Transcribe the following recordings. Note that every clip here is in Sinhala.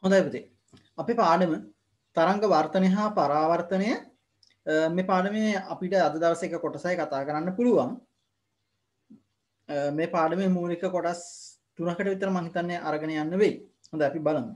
හොඳයි පුතේ. අපේ පාඩම තරංග වර්තනය හා පරාවර්තනය මේ පාඩමේ අපිට අද දවසේ එක කොටසයි කතා කරන්න පුළුවන්. මේ පාඩමේ මූලික කොටස් තුනකට විතර මම හිතන්නේ අරගෙන යන්න වෙයි. හොඳයි අපි බලමු.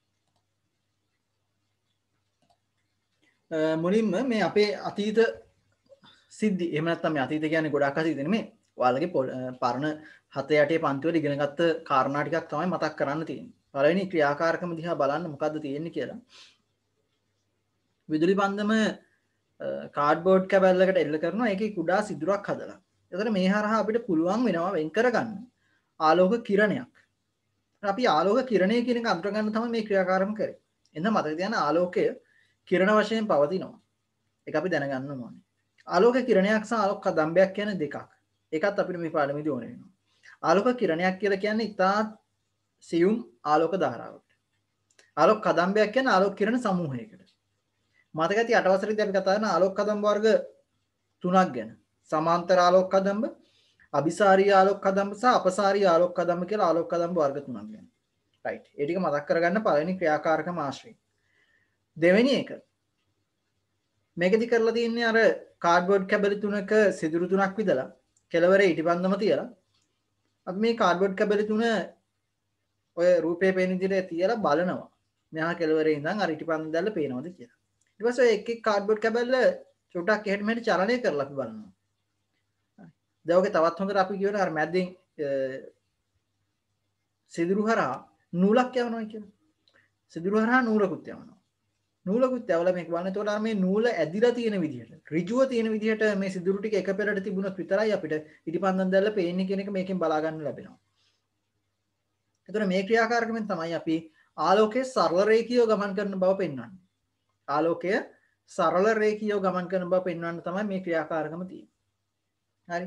මුලින්ම මේ අපේ අතීත සිද්ධි එහෙම නැත්නම් මේ අතීත කියන්නේ ගොඩාක් අතීත නෙමෙයි. ඔයාලගේ පරණ 7 8 පන්ති වල ඉගෙනගත්ත කාරණා ටිකක් තමයි මතක් කරන්න තියෙන්නේ. පළවෙනි ක්‍රියාකාරකම දිහා බලන්න මොකද්ද තියෙන්නේ කියලා. විදුලි පන්දම කාඩ්බෝඩ් කැබැල්ලකට එල්ල කරනවා ඒකේ කුඩා සිදුරක් හදලා. එතකොට මේ හරහා අපිට පුළුවන් වෙනවා වෙන් කරගන්න ආලෝක කිරණයක්. අපි ආලෝක කිරණය කියන එක අඳුර ගන්න තමයි මේ ක්‍රියාකාරකම කරේ. එහෙනම් මතක තියාගන්න ආලෝකය කිරණ වශයෙන් පවතිනවා. ඒක අපි දැනගන්න ඕනේ. ආලෝක කිරණයක් සහ ආලෝක කදම්බයක් කියන්නේ දෙකක්. ඒකත් අපිට මේ පාඩමේදී ඕන වෙනවා. ආලෝක කිරණයක් කියලා කියන්නේ ඉතා සියුම් ආලෝක ධාරාවක්. ආලෝක කදම්බයක් කියන්නේ ආලෝක කිරණ සමූහයකට. මතක ඇති 8 වසරේදී අපි කතා කරන ආලෝක කදම්බ වර්ග තුනක් ගැන. සමාන්තර ආලෝක කදම්බ, අபிසාරී ආලෝක කදම්බ සහ අපසාරී ආලෝක කදම්බ කියලා ආලෝක කදම්බ වර්ග තුනක් ගැන. රයිට්. ඒ ටික මතක් කරගන්න පළවෙනි ක්‍රියාකාරකම ආශ්‍රයෙන්. දෙවෙනි එක මේකෙදි කරලා තියෙන්නේ අර කාඩ්බෝඩ් කැබලි තුනක සිදුරු තුනක් විදලා කෙලවරේ ඉටිපන්දම තියලා අපි මේ කාඩ්බෝඩ් කැබලි තුන ඔය රූපේ පේන විදිහට තියලා බලනවා. මෙහා කෙලවරේ ඉඳන් අර ඉටිපන්දම දැල්ල පේනවද කියලා. ඊට පස්සේ එක් එක් කාඩ්බෝඩ් කැබල්ල චුට්ටක් එහෙට මෙහෙට චලනය කරලා අපි බලනවා. දැන් ඔගේ තවත් හොඳට අපි කියවන අර මැද්දෙන් සිදුරු හරහා නූලක් යවනවා කියලා. සිදුරු හරහා නූලකුත් යවනවා. නූලකුත් යවලා මේක බලන්න. එතකොට අර මේ නූල ඇදිලා තියෙන විදිහට, ඍජුව තියෙන විදිහට මේ සිදුරු ටික එක පෙරට තිබුණොත් විතරයි අපිට ඉටිපන්දම් දැල්ල පේන්නේ කියන එක මේකෙන් බලා ගන්න ලැබෙනවා. එතකොට මේ ක්‍රියාකාරකමෙන් තමයි අපි ආලෝකයේ සරල රේඛීයව ගමන් කරන බව පෙන්වන්නේ. ආලෝකය සරල රේඛීයව ගමන් කරන බව පෙන්වන්න තමයි මේ ක්‍රියාකාරකම තියෙන්නේ. හරි.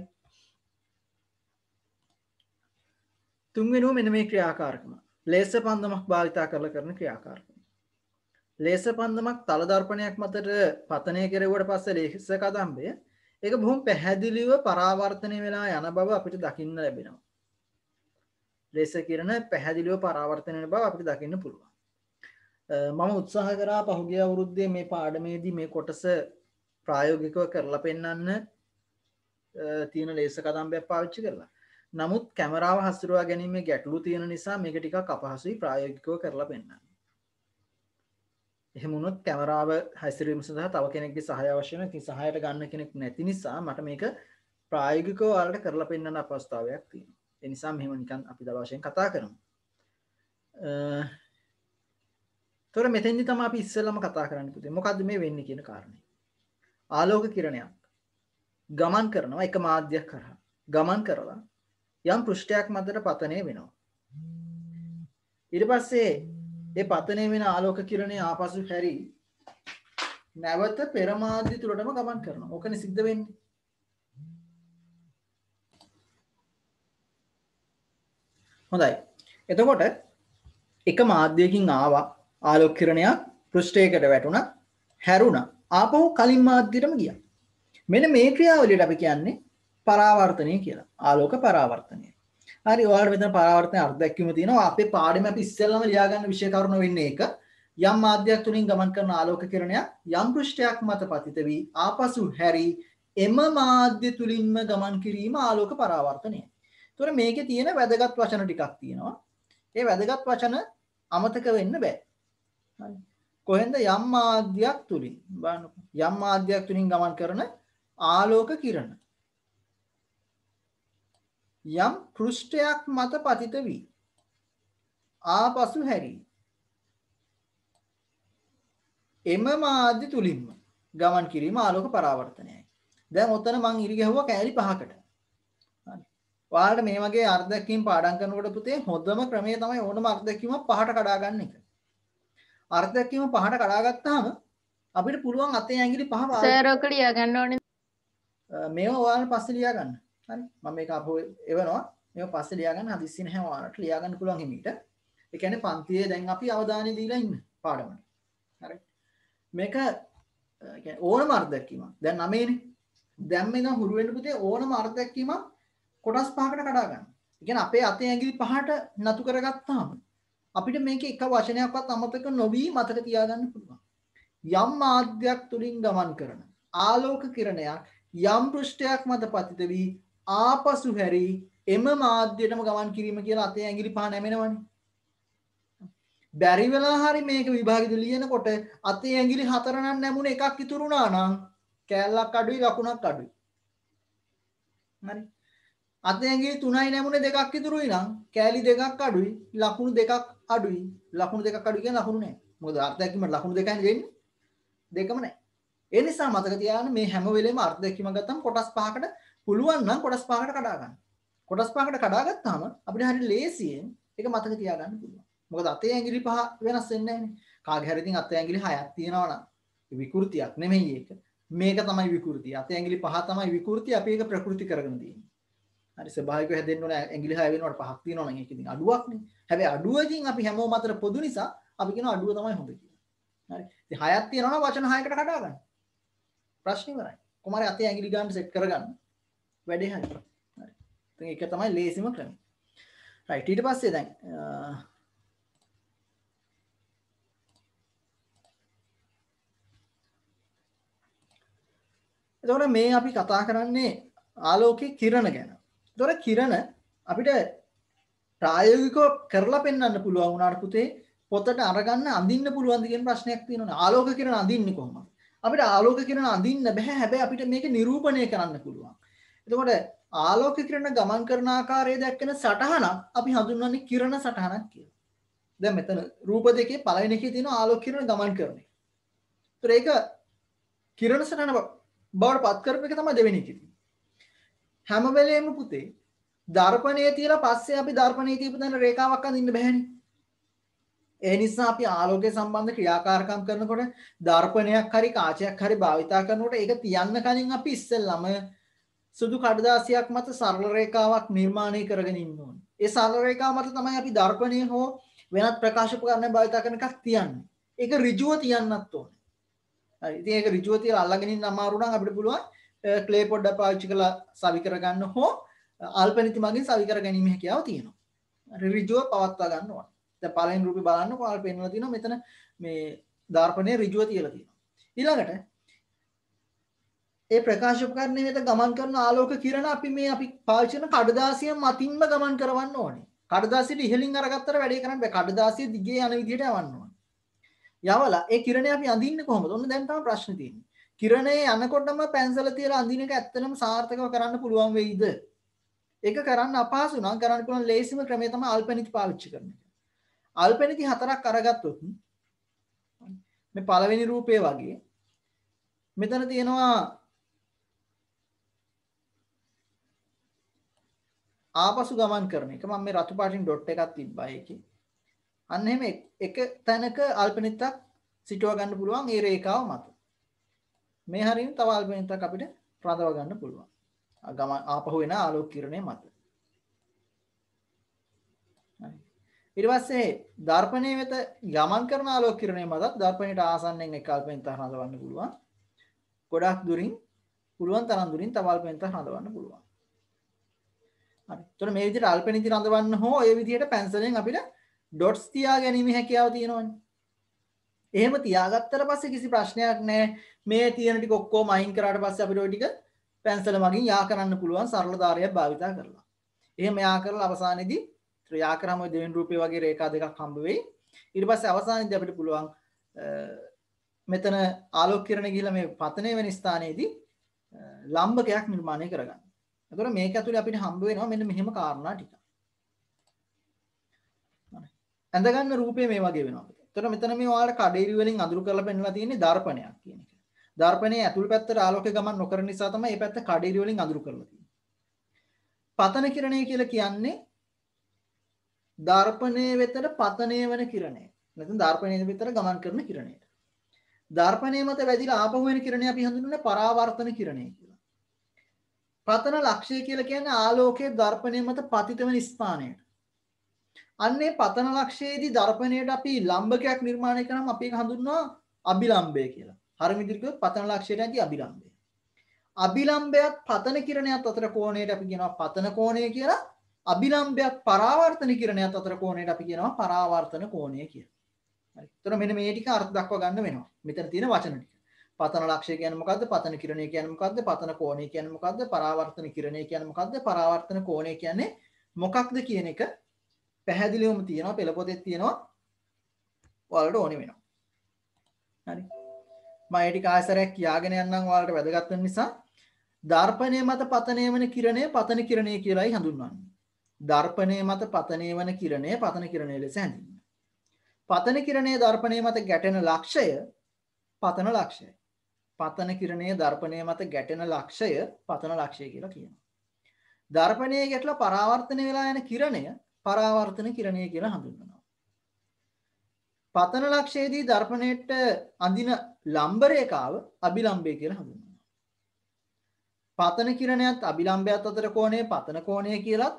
තුන්වෙනුව මෙන්න මේ ක්‍රියාකාරකම. ලේසර් පන්දමක් භාවිතා කරලා කරන ක්‍රියාකාරකම. ලේසර් පන්දමක් තල දර්පණයක් මතට පතනය කෙරුවට පස්සේ ලේසර් කදම්බය ඒක බොහොම පැහැදිලිව පරාවර්තනය වෙලා යන බව අපිට දකින්න ලැබෙනවා. ලේසර් කිරණ පැහැදිලිව පරාවර්තනය වෙන බව අපිට දකින්න පුළුවන්. මම උත්සාහ කරා පහුගිය අවුරුද්දේ මේ පාඩමේදී මේ කොටස ප්‍රායෝගිකව කරලා පෙන්වන්න තියෙන ලේසර් කදම්බයක් පාවිච්චි කරලා. නමුත් කැමරාව හසුරුවා ගැනීමේ ගැටලු තියෙන නිසා මේක ටිකක් අපහසුයි ප්‍රායෝගිකව කරලා පෙන්වන්න. එහෙම වුණොත් කැමරාව හැසිරීම සඳහා තව කෙනෙක්ගේ සහාය අවශ්‍ය වෙනවා. ඉතින් සහායට ගන්න කෙනෙක් නැති නිසා මට මේක ප්‍රායෝගිකව ඔයාලට කරලා පෙන්වන්න අපහසුතාවයක් තියෙනවා. ඒ නිසා මෙහෙම නිකන් අපි දල වශයෙන් කතා කරමු. තොර මෙතෙන්දි තමයි අපි ඉස්සෙල්ලාම කතා කරන්න පුතේ. මොකද්ද මේ වෙන්නේ කියන කාරණේ. ආලෝක කිරණයක් ගමන් කරනවා එක මාධ්‍යයක් කරා. ගමන් කරලා යම් පෘෂ්ඨයක් මතට පතනය වෙනවා. ඊට පස්සේ ඒ පතනය වෙන ආලෝක කිරණය ආපසු හැරි නැවත පෙර මාධ්‍ය තුලටම ගමන් කරනවා. ඕකනේ සිද්ධ වෙන්නේ. හොඳයි. එතකොට එක මාධ්‍යයකින් ආවා ආලෝක කිරණයක් පෘෂ්ඨයකට වැටුණා හැරුණා ආපහු කලින් මාධ්‍යයටම ගියා. මෙන්න මේ ක්‍රියාවලියට අපි කියන්නේ පරාවර්තනය කියලා. ආලෝක පරාවර්තනය. හරි ඔයාලට මෙතන පරාවර්තන අර්ථ දැක්වීම තියෙනවා. අපේ පාඩමේ අපි ඉස්සෙල්ලාම ලියා ගන්න විෂය කරුණ වෙන්නේ ඒක. යම් මාධ්‍යයක් තුලින් ගමන් කරන ආලෝක කිරණයක් යම් පෘෂ්ඨයක් මත පතිත වී ආපසු හැරි එම මාධ්‍ය තුලින්ම ගමන් කිරීම ආලෝක පරාවර්තනය. ඒතොර මේකේ තියෙන වැදගත් වචන ටිකක් තියෙනවා. ඒ වැදගත් වචන අමතක වෙන්න බෑ. හරි. කොහෙන්ද යම් මාධ්‍යයක් තුලින් බලන්න යම් මාධ්‍යයක් තුලින් ගමන් කරන ආලෝක කිරණ යම් පෘෂ්ඨයක් මත පතිත වී ආපසු හැරි එම මාධ්‍ය තුලින්ම ගමන් කිරීම ආලෝක පරාවර්තනයයි. දැන් ඔතන මං ඉරි ගැහුවා කෑලි 5කට. හරි. ඔයාලට මේ වගේ අර්ථ දැක්වීම පාඩම් කරනකොට පුතේ හොඳම ක්‍රමය තමයි ඕනම අර්ථ දැක්වීමක් 5ට කඩා ගන්න එක. අර්ථ දැක්වීම 5ට කඩා ගත්තාම අපිට පුළුවන් අතේ ඇඟිලි 5 සර් ඔක ලියා ගන්න ඕනේ. මේවා ඔයාලා පස්සේ ලියා ගන්න. හරි. මම මේක අපෝ එවනවා. මේවා පස්සේ ලියා ගන්න හදිස්සි නැහැ ඔයාලට ලියා ගන්න පුළුවන් හිමීට. ඒ කියන්නේ පන්තියේ දැන් අපි අවධානය දීලා ඉන්න පාඩමට. හරි. මේක කියන්නේ ඕනම අර්ථ දැක්වීමක්. දැන් 9නේ. දැන් මේ නම් හුරු වෙන්න පුතේ ඕනම අර්ථ දැක්වීමක් කොටස් 5කට කඩා ගන්න. ඒ කියන්නේ අපේ අතේ ඇඟිලි 5ට නතු කරගත්තාම අපිට මේක එක වචනයක්වත් අමතක නොවි මතක තියාගන්න පුළුවන්. යම් මාධ්‍යයක් තුලින් ගමන් කරන ආලෝක කිරණයක් යම් පෘෂ්ඨයක් මත පතිත වී ආපසු හැරි එම මාධ්‍යයටම ගමන් කිරීම කියලා අතේ ඇඟිලි පහ නැමෙනවනේ. බැරි වෙලා හරි මේක විභාගෙද ලියනකොට අතේ ඇඟිලි 4 නම් නැමුණ එකක් ඉතුරු වුණා නම් කෑල්ලක් අඩුයි ලකුණක් අඩුයි. හරි. අතේ ඇඟිලි 3යි නැමුණ දෙකක් ඉතුරුයි නම් කෑලි දෙකක් අඩුයි ලකුණු දෙකක් අඩුයි. ලකුණු දෙකක් අඩුයි කියන්නේ ලකුණු නැහැ. මොකද අර්ථ දැක්වීමට ලකුණු දෙකයි දෙන්නේ. දෙකම නැහැ. ඒ නිසා මතක තියාගන්න මේ හැම වෙලේම අර්ථ දැක්වීම ගත්තම කොටස් පහකට පුළුවන් නම් කොටස් පහකට කඩා ගන්න. කොටස් පහකට කඩා ගත්තාම අපිට හරිය ලේසියෙන් ඒක මතක තියාගන්න පුළුවන්. මොකද අතේ ඇඟිලි පහ වෙනස් වෙන්නේ නැහැනේ. කාගේ හරි ඉතින් අතේ ඇඟිලි 6ක් තියෙනවා නම් විකෘතියක් නෙමෙයි ඒක. මේක තමයි විකෘතිය. අතේ ඇඟිලි පහ තමයි විකෘතිය. අපි ඒක ප්‍රකෘති කරගෙන තියෙන්නේ. හරි ස්වභාවිකව හැදෙන්න ඕන ඇඟිලි 6 වෙනකොට පහක් තියෙනවා නම් ඒක ඉතින් අඩුවක් නේ. හැබැයි අඩුවකින් අපි හැමෝම අතර පොදු නිසා අපි කියනවා අඩුව තමයි හොඳ කියලා. හරි. ඉතින් 6ක් තියෙනවා නම් වචන 6කට කඩා ගන්න. ප්‍රශ්න ඉවරයි. කොහොම හරි අතේ ඇඟිලි ගන්න සෙට් කරගන්න. වැඩේ හරි. හරි. ඉතින් ඒක තමයි ලේසිම ක්‍රමය. රයිට් ඊට පස්සේ දැන් එතකොට මේ අපි කතා කරන්නේ ආලෝකයේ කිරණ ගැන. එතකොට කිරණ අපිට ප්‍රායෝගිකව කරලා පෙන්වන්න පුළුවන් වුණාට පුතේ පොතට අරගන්න අඳින්න පුළුවන්ද කියන ප්‍රශ්නයක් තියෙනවනේ. ආලෝක කිරණ අඳින්නේ කොහොමද? අපිට ආලෝක කිරණ අඳින්න බෑ. හැබැයි අපිට මේක නිරූපණය කරන්න පුළුවන්. එතකොට ආලෝක කිරණ ගමන් කරන ආකාරය දැක්කන සටහනක් අපි හඳුන්වන්නේ කිරණ සටහනක් කියලා. දැන් මෙතන රූප දෙකේ පළවෙනි එකේ තියෙන ආලෝක කිරණ ගමන් කරන එක. ඒතර ඒක කිරණ සටහන බවට පත් කරපු එක තමයි දෙවෙනි එකේ. හැම වෙලේම පුතේ දර්පණයේ තියලා පස්සේ අපි දර්පණයේ තියපු තැන රේඛාවක් අඳින්න බෑනේ. ඒ නිසා අපි ආලෝකය සම්බන්ධ ක්‍රියාකාරකම් කරනකොට දර්පණයක් හරි කාචයක් හරි භාවිතා කරනකොට ඒක තියන්න කලින් අපි ඉස්සෙල්ලම සුදු කඩදාසියක් මත සරල රේඛාවක් නිර්මාණය කරගෙන ඉන්න ඕනේ. ඒ සරල රේඛාව මත තමයි අපි දර්පණය හෝ වෙනත් ප්‍රකාශ උපකරණ භාවිතා කරන එකක් තියන්නේ. ඒක ඍජුව තියන්නත් ඕනේ. හරි. ඉතින් ඒක ඍජුව තියලා අල්ලගෙන ඉන්න අමාරු නම් අපිට පුළුවන් ක්ලේ පොඩ්ඩක් පාවිච්චි කරලා සවි කරගන්න හෝ අල්පනිති මගින් සවි කර ගැනීම හැකියාව තියෙනවා. ඍජුව පවත්වා ගන්න ඕනේ. දැන් පළවෙනි රූපේ බලන්නකො ආල් පෙන්වලා තියෙනවා මෙතන මේ දර්පණයේ ඍජුව තියලා තියෙනවා. ඊළඟට ඒ ප්‍රකාශ උපකරණය වෙත ගමන් කරන ආලෝක කිරණ අපි පාවිච්චි කරන කඩදාසිය මතින්ම ගමන් කරවන්න ඕනේ. කඩදාසියට ඉහළින් අරගත්තට වැඩේ කරන්න බෑ. කඩදාසිය දිගේ යන විදිහට යවන්න ඕනේ. යවලා ඒ කිරණේ අපි අඳින්නේ කොහොමද? ඔන්න දැන් තමයි ප්‍රශ්නේ තියෙන්නේ. කිරණේ යනකොටම පැන්සල තියලා අඳින එක ඇත්තටම සාර්ථකව කරන්න පුළුවන් වෙයිද? ඒක කරන්න අපහසු නම් කරන්න පුළුවන් ලේසිම ක්‍රමය තමයි අල්පනිති පාවිච්චි කරන එක. අල්පනිති 4ක් අරගත්තොත් මේ පළවෙනි රූපේ වගේ මෙතන තියෙනවා ආපසු ගමන් කරන එක. මම මේ රතු පාටින් ඩොට් එකක් තිබ්බා ඒකේ. අන්න එහෙම එක තැනක අල්පනිතක් සිටව ගන්න පුළුවන් ඒ රේඛාව මත. මේ හරියම තව අල්පනිතක් අපිට රඳව ගන්න පුළුවන්. ගමන් ආපහු එන ආලෝක කිරණය මත. ඊට පස්සේ දර්පණයේ වෙත ගමන් කරන ආලෝක කිරණය මතත් දර්පණයට ආසන්නෙන් එක අල්පනිතක් රඳවන්න පුළුවන්. ගොඩක් දුරින් පුළුවන් තරම් දුරින් තව අල්පනිතක් රඳවන්න පුළුවන්. හරි. එතකොට මේ විදිහට අල්පනිති රඳවන්න හෝ ඒ විදිහට පැන්සලෙන් අපිට ඩොට්ස් තියා ගැනීම හැකියාව තියෙනවනේ. එහෙම තියාගත්තට පස්සේ කිසි ප්‍රශ්නයක් නැහැ. මේ තියෙන ටික ඔක්කොම අයින් කරාට පස්සේ අපිට ওই ටික පැන්සල මගින් යා කරන්න පුළුවන් සරල ධාරයක් භාවිතා කරලා. එහෙම යා කරලා අවසානයේදී යා කරාම ওই දෙවෙනි රූපේ වගේ රේඛා දෙකක් හම්බ වෙයි. ඊට පස්සේ අවසානයේදී අපිට පුළුවන් මෙතන ආලෝක කිරණ ගිහිලා මේ පතනය වෙන ස්ථානයේදී ලම්බකයක් නිර්මාණය කරගන්න. එතකොට මේක ඇතුලේ අපිට හම්බ වෙනවා මෙන්න මෙහෙම කාරණා ටික. ඇඳ ගන්න රූපේ මේ වගේ වෙනවා. එතකොට මෙතන මේ ඔයාලට කඩේරි වලින් අඳුරු කරලා පෙන්නලා තියෙන්නේ දර්පණයක් කියන එක. දර්පණයේ ඇතුල් පැත්තට ආලෝකය ගමන් නොකරන නිසා තමයි මේ පැත්ත කඩේරි වලින් අඳුරු කරලා තියෙන්නේ. පතන කිරණය කියලා කියන්නේ දර්පණයේ වෙතට පතනය වෙන කිරණය. නැත්නම් දර්පණයේ වෙතට ගමන් කරන කිරණයට. දර්පණයේ මත වැදිලා ආපහු වෙන කිරණය අපි හඳුන්වන්නේ පරාවර්තන කිරණය කියලා. පතන ලක්ෂය කියලා කියන්නේ ආලෝකයේ දර්පණයේ මත පතිත වෙන ස්ථානයට. අන්නේ පතන ලක්ෂයේදී දර්පණයට අපි ලම්බකයක් නිර්මාණය කරාම අපි ඒක හඳුන්වනවා අභිලම්බය කියලා. හරිම විදිහට කිව්වොත් පතන ලක්ෂයට ඇති අභිලම්බය. අභිලම්බයත් පතන කිරණයත් අතර කෝණයට අපි කියනවා පතන කෝණය කියලා. අභිලම්භයත් පරාවර්තන කිරණයත් අතර කෝණයට අපි කියනවා පරාවර්තන කෝණය කියලා. හරි. එතකොට මෙන්න මේ ටික අර්ථ දක්වා ගන්න වෙනවා. මෙතන තියෙන වචන ටික. පතන ලක්ෂය කියන්නේ මොකද්ද? පතන කිරණය කියන්නේ මොකද්ද? පතන කෝණය කියන්නේ මොකද්ද? පරාවර්තන කිරණය කියන්නේ මොකද්ද? පරාවර්තන කෝණය කියන්නේ මොකක්ද කියන එක පැහැදිලිවම තියෙනවා. පෙළ පොතේ තියෙනවා. ඔයාලට ඕනේ වෙනවා. හරි. මම ඒ ටික ආයසරයක් කියාගෙන යන්නම් ඔයාලට වැදගත් වෙන නිසා. දර්පණය මත පතනය වන කිරණය පතන කිරණය කියලායි හඳුන්වන්නේ. දර්පණය මත පතනය වන කිරණය පතන කිරණය ලෙස හැඳින්වෙනවා. පතන කිරණයේ දර්පණය මත ගැටෙන ලක්ෂය පතන ලක්ෂයයි. පතන කිරණයේ දර්පණය මත ගැටෙන ලක්ෂය පතන ලක්ෂය කියලා කියනවා. දර්පණයේ ගැටලා පරාවර්තන වෙලා යන කිරණය පරාවර්තන කිරණය කියලා හඳුන්වනවා. පතන ලක්ෂයේදී දර්පණයට අඳින ලම්බ රේඛාව අභිලම්බය කියලා හඳුන්වනවා. පතන කිරණයත් අභිලම්බයත් අතර කෝණය පතන කෝණය කියලත්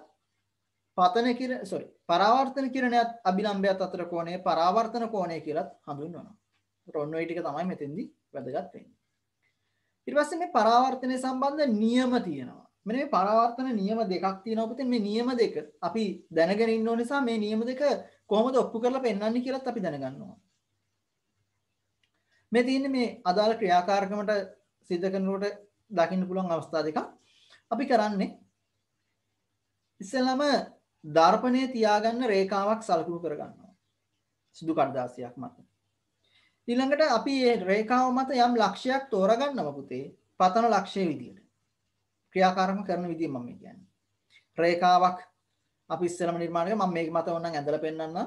පරාවර්තන කිරණයත් අභිලම්බයත් අතර කෝණය පරාවර්තන කෝණය කියලත් හඳුන්වනවා. ඔන්න ඔය ටික තමයි මෙතෙන්දී වැදගත් වෙන්නේ. ඊට පස්සේ මේ පරාවර්තනය සම්බන්ධ නියම තියෙනවා. මෙන්න මේ පරාවර්තන නියම දෙකක් තියෙනවා පුතේ. මේ නියම දෙක අපි දැනගෙන ඉන්න ඕන නිසා මේ නියම දෙක කොහොමද ඔප්පු කරලා පෙන්වන්නේ කියලාත් අපි දැනගන්න ඕන. මේ තියෙන්නේ මේ අදාළ ක්‍රියාකාරකමට සිද්ධ කරනකොට දකින්න පුළුවන් අවස්ථා දෙකක්. අපි කරන්නේ ඉස්සෙල්ලාම දර්පණයේ තියාගන්න රේඛාවක් සලකුණු කරගන්නවා. සුදු කඩදාසියක් මත. ඊළඟට අපි මේ රේඛාව මත යම් ලක්ෂයක් තෝරගන්නවා පුතේ. පතන ලක්ෂයේ විදියට. ක්‍රියාකාරකම කරන විදිය මම කියන්නේ. රේඛාවක් අපි ඉස්සෙල්ලාම නිර්මාණය කරා. මම මේක මත ඕනනම් ඇඳලා පෙන්නන්නම්.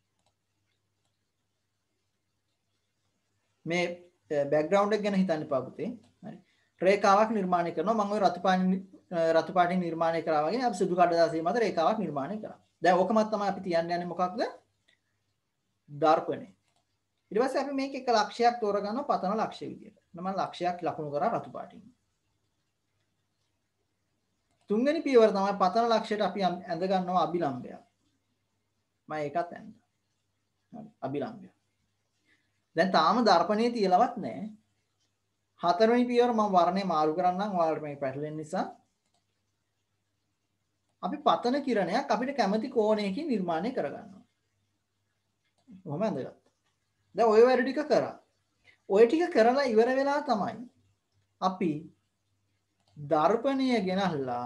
මේ බෑග්ග්‍රවුන්ඩ් එක ගැන හිතන්න එපා පුතේ. හරි. රේඛාවක් නිර්මාණය කරනවා. මම ওই රතු පාටින් නිර්මාණය කරා වගේ අපි සුදු කඩදාසිය මත රේඛාවක් නිර්මාණය කරා. දැන් ඕකමත් තමයි අපි තියන්න යන්නේ මොකක්ද? දර්පණය. ඊට පස්සේ අපි මේක එක ලක්ෂයක් තෝරගන්නවා පතන ලක්ෂය විදියට. මම ලක්ෂයක් ලකුණු කරා රතු පාටින්. තුන්වෙනි පියවර තමයි පතන ලක්ෂයට අපි ඇඳ ගන්නවා අභිලම්බය. මම ඒකත් ඇඳලා. හරි අභිලම්බය. දැන් තාම දර්පණයේ තියලවත් නැහැ. හතරවෙනි පියවර මම වර්ණය මාරු කරන්නම් ඔයාලට මේක පැටලෙන නිසා. අපි පතන කිරණයක් අපිට කැමති කෝණයකින් නිර්මාණය කරගන්නවා. කොහොම ඇඳගත්තා. දැන් ඔය වැඩ ටික කරා. ඔය ටික කරලා ඉවර වෙලා තමයි අපි දර්පණය ගෙනල්ලා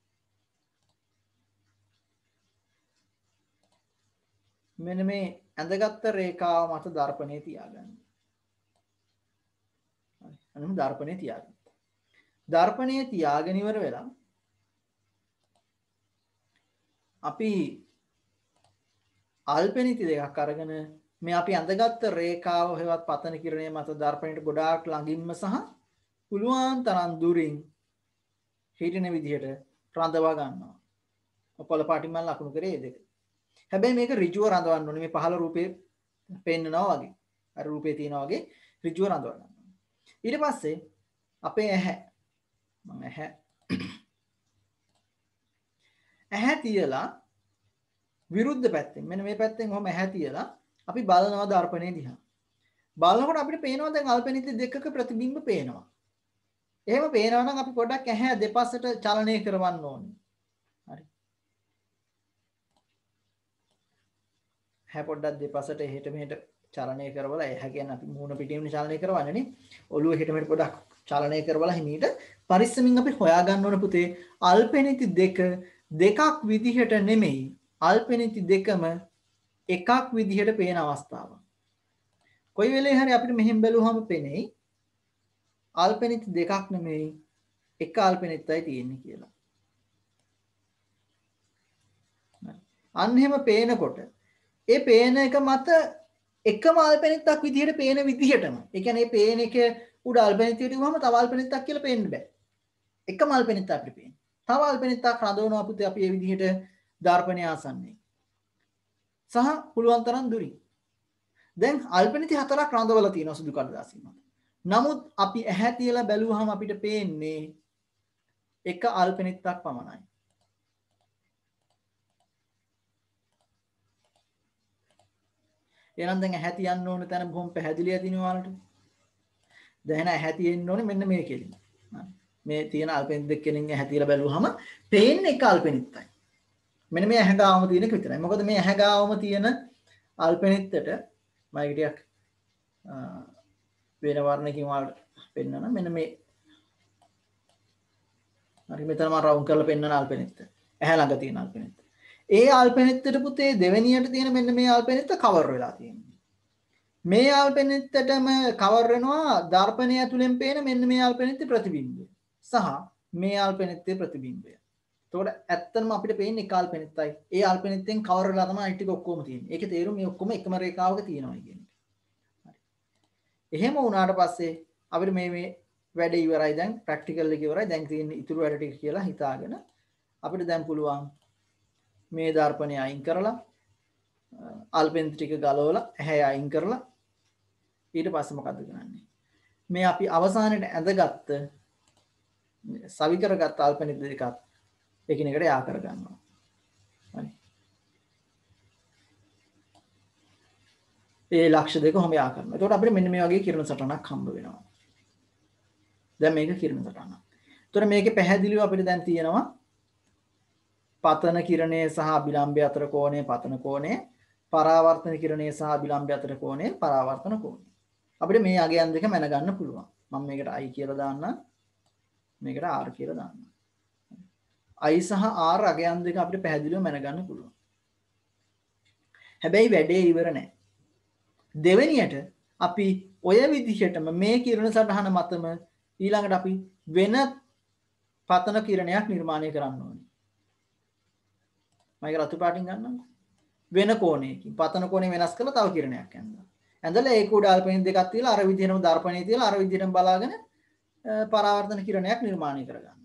මෙන්න මේ ඇඳගත්ත රේඛාව මත දර්පණය තියාගන්න. හරි. අන්න දර්පණය තියාගන්න. දර්පණය තියාගෙන ඉවර වෙලා අපි අල්පෙනිති දෙකක් අරගෙන මේ අපි ඇඳගත්ත රේඛාව හේවත් පතන කිරණය මත දර්පණයට ගොඩාක් ළඟින්ම සහ පුළුවන් තරම් දුරින් හිටින විදිහට රඳවා ගන්නවා. පොළ පාටින් මම ලකුණු කරේ දෙක. හැබැයි මේක ඍජුව රඳවන්න ඕනේ. මේ පහළ රූපේ පෙන්නනවා වගේ. අර රූපේ තියෙනවා වගේ ඍජුව රඳවන්න ඕනේ. ඊට පස්සේ අපේ ඇහැ තියලා විරුද්ධ පැත්තෙන් මෙන්න මේ පැත්තෙන් කොහොම ඇහැ තියලා අපි බලනවා දර්පණය දිහා. බලනකොට අපිට පේනවා දැන් අල්පෙනිති දෙකක ප්‍රතිබිම්බ පේනවා. එහෙම පේනවා නම් අපි පොඩ්ඩක් ඇහැ දෙපසට චලනය කරවන්න ඕනේ. හරි. ඇහැ පොඩ්ඩක් දෙපසට එහෙට මෙහෙට චලනය කරවලා ඇහැ කියන්නේ අපි මූණ පිටින් චලනය කරවන්නේ නේ. ඔළුව එහෙට මෙහෙට පොඩ්ඩක් චලනය කරවලා හිමීට පරිස්සමින් අපි හොයා ගන්න ඕන පුතේ අල්පෙනිති දෙකක් විදිහට නෙමෙයි අල්පෙනිති දෙකම එකක් විදිහට පේන අවස්ථාවක්. කොයි වෙලේ හරි අපිට මෙහෙම බැලුවම පේන්නේ අල්පෙනිති දෙකක් නෙමෙයි එක අල්පෙනිතයි තියෙන්නේ කියලා. අන්න එහෙම පේනකොට ඒ පේන එක මත එකම අල්පෙනිතක් විදිහට පේන විදිහටම. ඒ කියන්නේ මේ පේන එක උඩ අල්පෙනිතයට ගිහුවම තව අල්පෙනිතක් කියලා පේන්න බෑ. එකම අල්පෙනිතක් අපිට පේන්නේ. තව අල්පෙනිතක් රඳවනවා පුතේ අපි මේ විදිහට දර්පණය ආසන්නයේ. සහ පුළුවන් තරම් දුරින්. දැන් අල්පෙනිති හතරක් රඳවලා තියෙනවා සුදු කඩදාසිය මත. නමුත් අපි ඇහැ තියලා බැලුවහම අපිට පේන්නේ එක අල්පෙනිතක් පමණයි. එහෙනම් දැන් ඇහැ තියන්න ඕන තැන බොහොම පැහැදිලි ඇතිනේ ඔයාලට. දැන් ඇහැ තියෙන්න ඕනේ මෙන්න මේ කෙලින්. මේ තියෙන අල්පෙනිත් දෙක කෙලින් ඇහැ තියලා බැලුවහම පේන්නේ එක අල්පෙනිතයි. මෙන්න මේ ඇහැ ගාවම තියෙන එක විතරයි. මොකද මේ ඇහැ ගාවම තියෙන අල්පෙනිත්තට මම ටිකක් වෙන වර්ණකින් වලට පෙන්නන මෙන්න මේ හරි මෙතන මම රවුන්ඩ් කරලා පෙන්නන අල්පෙනිත්ත. ඇහැ ළඟ තියෙන අල්පෙනිත්ත. ඒ අල්පෙනිත්තට පුතේ දෙවෙනියට තියෙන මෙන්න මේ අල්පෙනිත්ත කවර් වෙලා තියෙනවා. මේ අල්පෙනිත්තටම කවර් වෙනවා දර්පණය ඇතුලෙන් පේන මෙන්න මේ අල්පෙනිත්ත ප්‍රතිබිම්බය සහ මේ අල්පෙනිත්තේ ප්‍රතිබිම්බය. එතකොට ඇත්තටම අපිට පේන්නේ එක අල්පෙනිත්තයි. ඒ අල්පෙනිත්තෙන් කවර් වෙලා තමයි අනිත් ටික ඔක්කොම තියෙන්නේ. ඒකේ තේරුම මේ ඔක්කොම එකම රේඛාවක තියෙනවා කියන එක. හරි. එහෙම වුණාට පස්සේ අපිට මේ වැඩ ඉවරයි දැන් ප්‍රැක්ටිකල් එක ඉවරයි. දැන් තියෙන්නේ ඉතුරු වැඩ ටික කියලා හිතාගෙන අපිට දැන් පුළුවන් මේ දර්පණය අයින් කරලා අල්පෙනිත්ත ටික ගලවලා ඇහැ අයින් කරලා ඊට පස්සේ මොකද්ද කරන්නේ? මේ අපි අවසානයේ ඇඳගත්ත සවි කරගත්ත අල්පෙනිත්ත දෙකක් එකිනෙකට යා කර ගන්නවා. හරි. ඒ ලක්ෂ දෙක කොහොම යා කරනවා. එතකොට අපිට මෙන්න මේ වගේ කිරණ සටහනක් හම්බ වෙනවා. දැන් මේක කිරණ සටහනක්. එතකොට මේකේ පැහැදිලිව අපිට දැන් තියෙනවා පතන කිරණය සහ අභිලම්භය අතර කෝණය පතන කෝණය, පරාවර්තන කිරණය සහ අභිලම්භය අතර කෝණය පරාවර්තන කෝණය. අපිට මේ අගයන් දෙක මැනගන්න පුළුවන්. මම මේකට I කියලා දාන්නම්. මේකට R කියලා දාන්නම්. I සහ R අගයන් දෙක අපිට පැහැදිලිව මැනගන්න පුළුවන්. හැබැයි වැඩේ ඉවර නැහැ. දෙවෙනියට අපි ඔය විදිහටම මේ කිරණ සටහන මතම ඊළඟට අපි වෙන පතන කිරණයක් නිර්මාණය කරන්න ඕනේ. මම ඒක රතු පාටින් ගන්නම්. වෙන කෝණයකින් පතන කෝණය වෙනස් කරලා තව කිරණයක් ඇඳලා. ඇඳලා ඒක උඩ අල්පෙනිත් දෙකක් තියලා අර විදිහටම දර්පණය තියලා අර විදිහටම බලාගෙන පරාවර්තන කිරණයක් නිර්මාණය කරගන්නවා.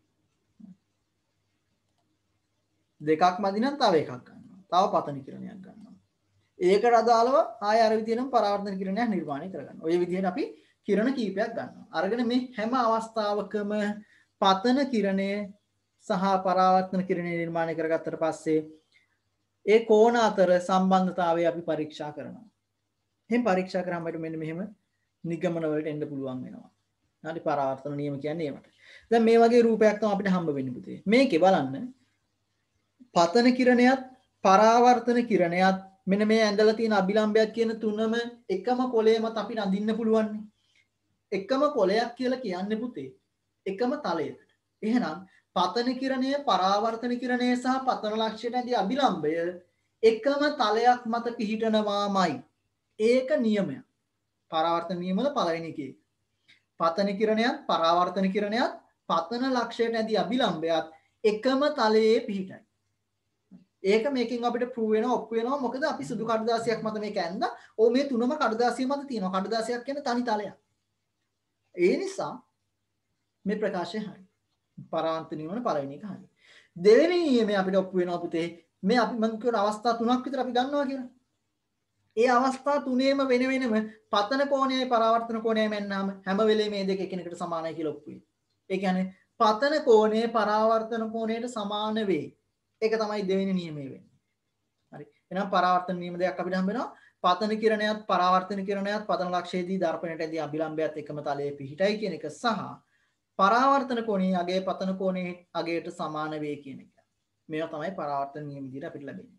දෙකක් මදි නම් තව එකක් ගන්නවා. තව පතන කිරණයක් ගන්නවා. ඒකට අදාළව ආය අර විදිහටම පරාවර්තන කිරණයක් නිර්මාණය කරගන්නවා. ඔය විදිහට අපි කිරණ කීපයක් ගන්නවා. අරගෙන මේ හැම අවස්ථාවකම පතන කිරණය සහ පරාවර්තන කිරණය නිර්මාණය කරගත්තට පස්සේ ඒ කෝණ අතර සම්බන්ධතාවය අපි පරීක්ෂා කරනවා. එහෙන් පරීක්ෂා කරාම අපිට මෙන්න මෙහෙම නිගමන වලට එන්න පුළුවන් වෙනවා. හරි පරාවර්තන නියම කියන්නේ ඒවට. දැන් මේ වගේ රූපයක් තමයි අපිට හම්බ වෙන්නේ පුතේ. මේකේ බලන්න පතන කිරණයත් පරාවර්තන කිරණයත් මෙන්න මේ ඇඳලා තියෙන අභිලම්භයත් කියන තුනම එකම කොලේ මත අපිට අඳින්න පුළුවන්. එකම කොලයක් කියලා කියන්නේ පුතේ එකම තලයකට. එහෙනම් පතන කිරණය පරාවර්තන කිරණය සහ පතන ලක්ෂයට ඇති අභිලම්භය එකම තලයක් මත පිහිටනවාමයි. ඒක නියමයක්. පරාවර්තන නියමවල පළවෙනි එකේ. පතන කිරණයත් පරාවර්තන කිරණයත් පතන ලක්ෂයට ඇති අභිලම්භයත් එකම තලයේ පිහිටයි. ඒක මේකෙන් අපිට ප්‍රූව් වෙනවා ඔප්පු වෙනවා. මොකද අපි සුදු කඩදාසියක් මත මේක ඇඳලා ඕ මේ තුනම කඩදාසිය මත තියෙනවා. කඩදාසියක් කියන්නේ තනි තලයක්. ඒ නිසා මේ ප්‍රකාශය හරි. පරාවර්තන නියමන පළවෙනි එක හරි. දෙවෙනි නියමය අපිට ඔප්පු වෙනවා පුතේ. මේ අපි මම කියන අවස්ථා තුනක් විතර අපි ගන්නවා කියලා. ඒ අවස්ථා තුනේම වෙන වෙනම පතන කෝණයයි පරාවර්තන කෝණයයි මෙන්නාම හැම වෙලේම මේ දෙක එකිනෙකට සමානයි කියලා ඔප්පු වෙනවා. ඒ කියන්නේ පතන කෝණය පරාවර්තන කෝණයට සමාන වේ. ඒක තමයි දෙවෙනි නියමය වෙන්නේ. හරි. එහෙනම් පරාවර්තන නියම දෙකක් අපිට හම්බ වෙනවා. පතන කිරණයත් පරාවර්තන කිරණයත් පතන ලක්ෂයේදී දර්පණයට ඇදී අභිලම්භයත් එකම තලයේ පිහිටයි කියන එක සහ පරාවර්තන කෝණයේ අගය පතන කෝණයේ අගයට සමාන වේ කියන එක. මේවා තමයි පරාවර්තන නියම විදිහට අපිට ලැබෙන්නේ.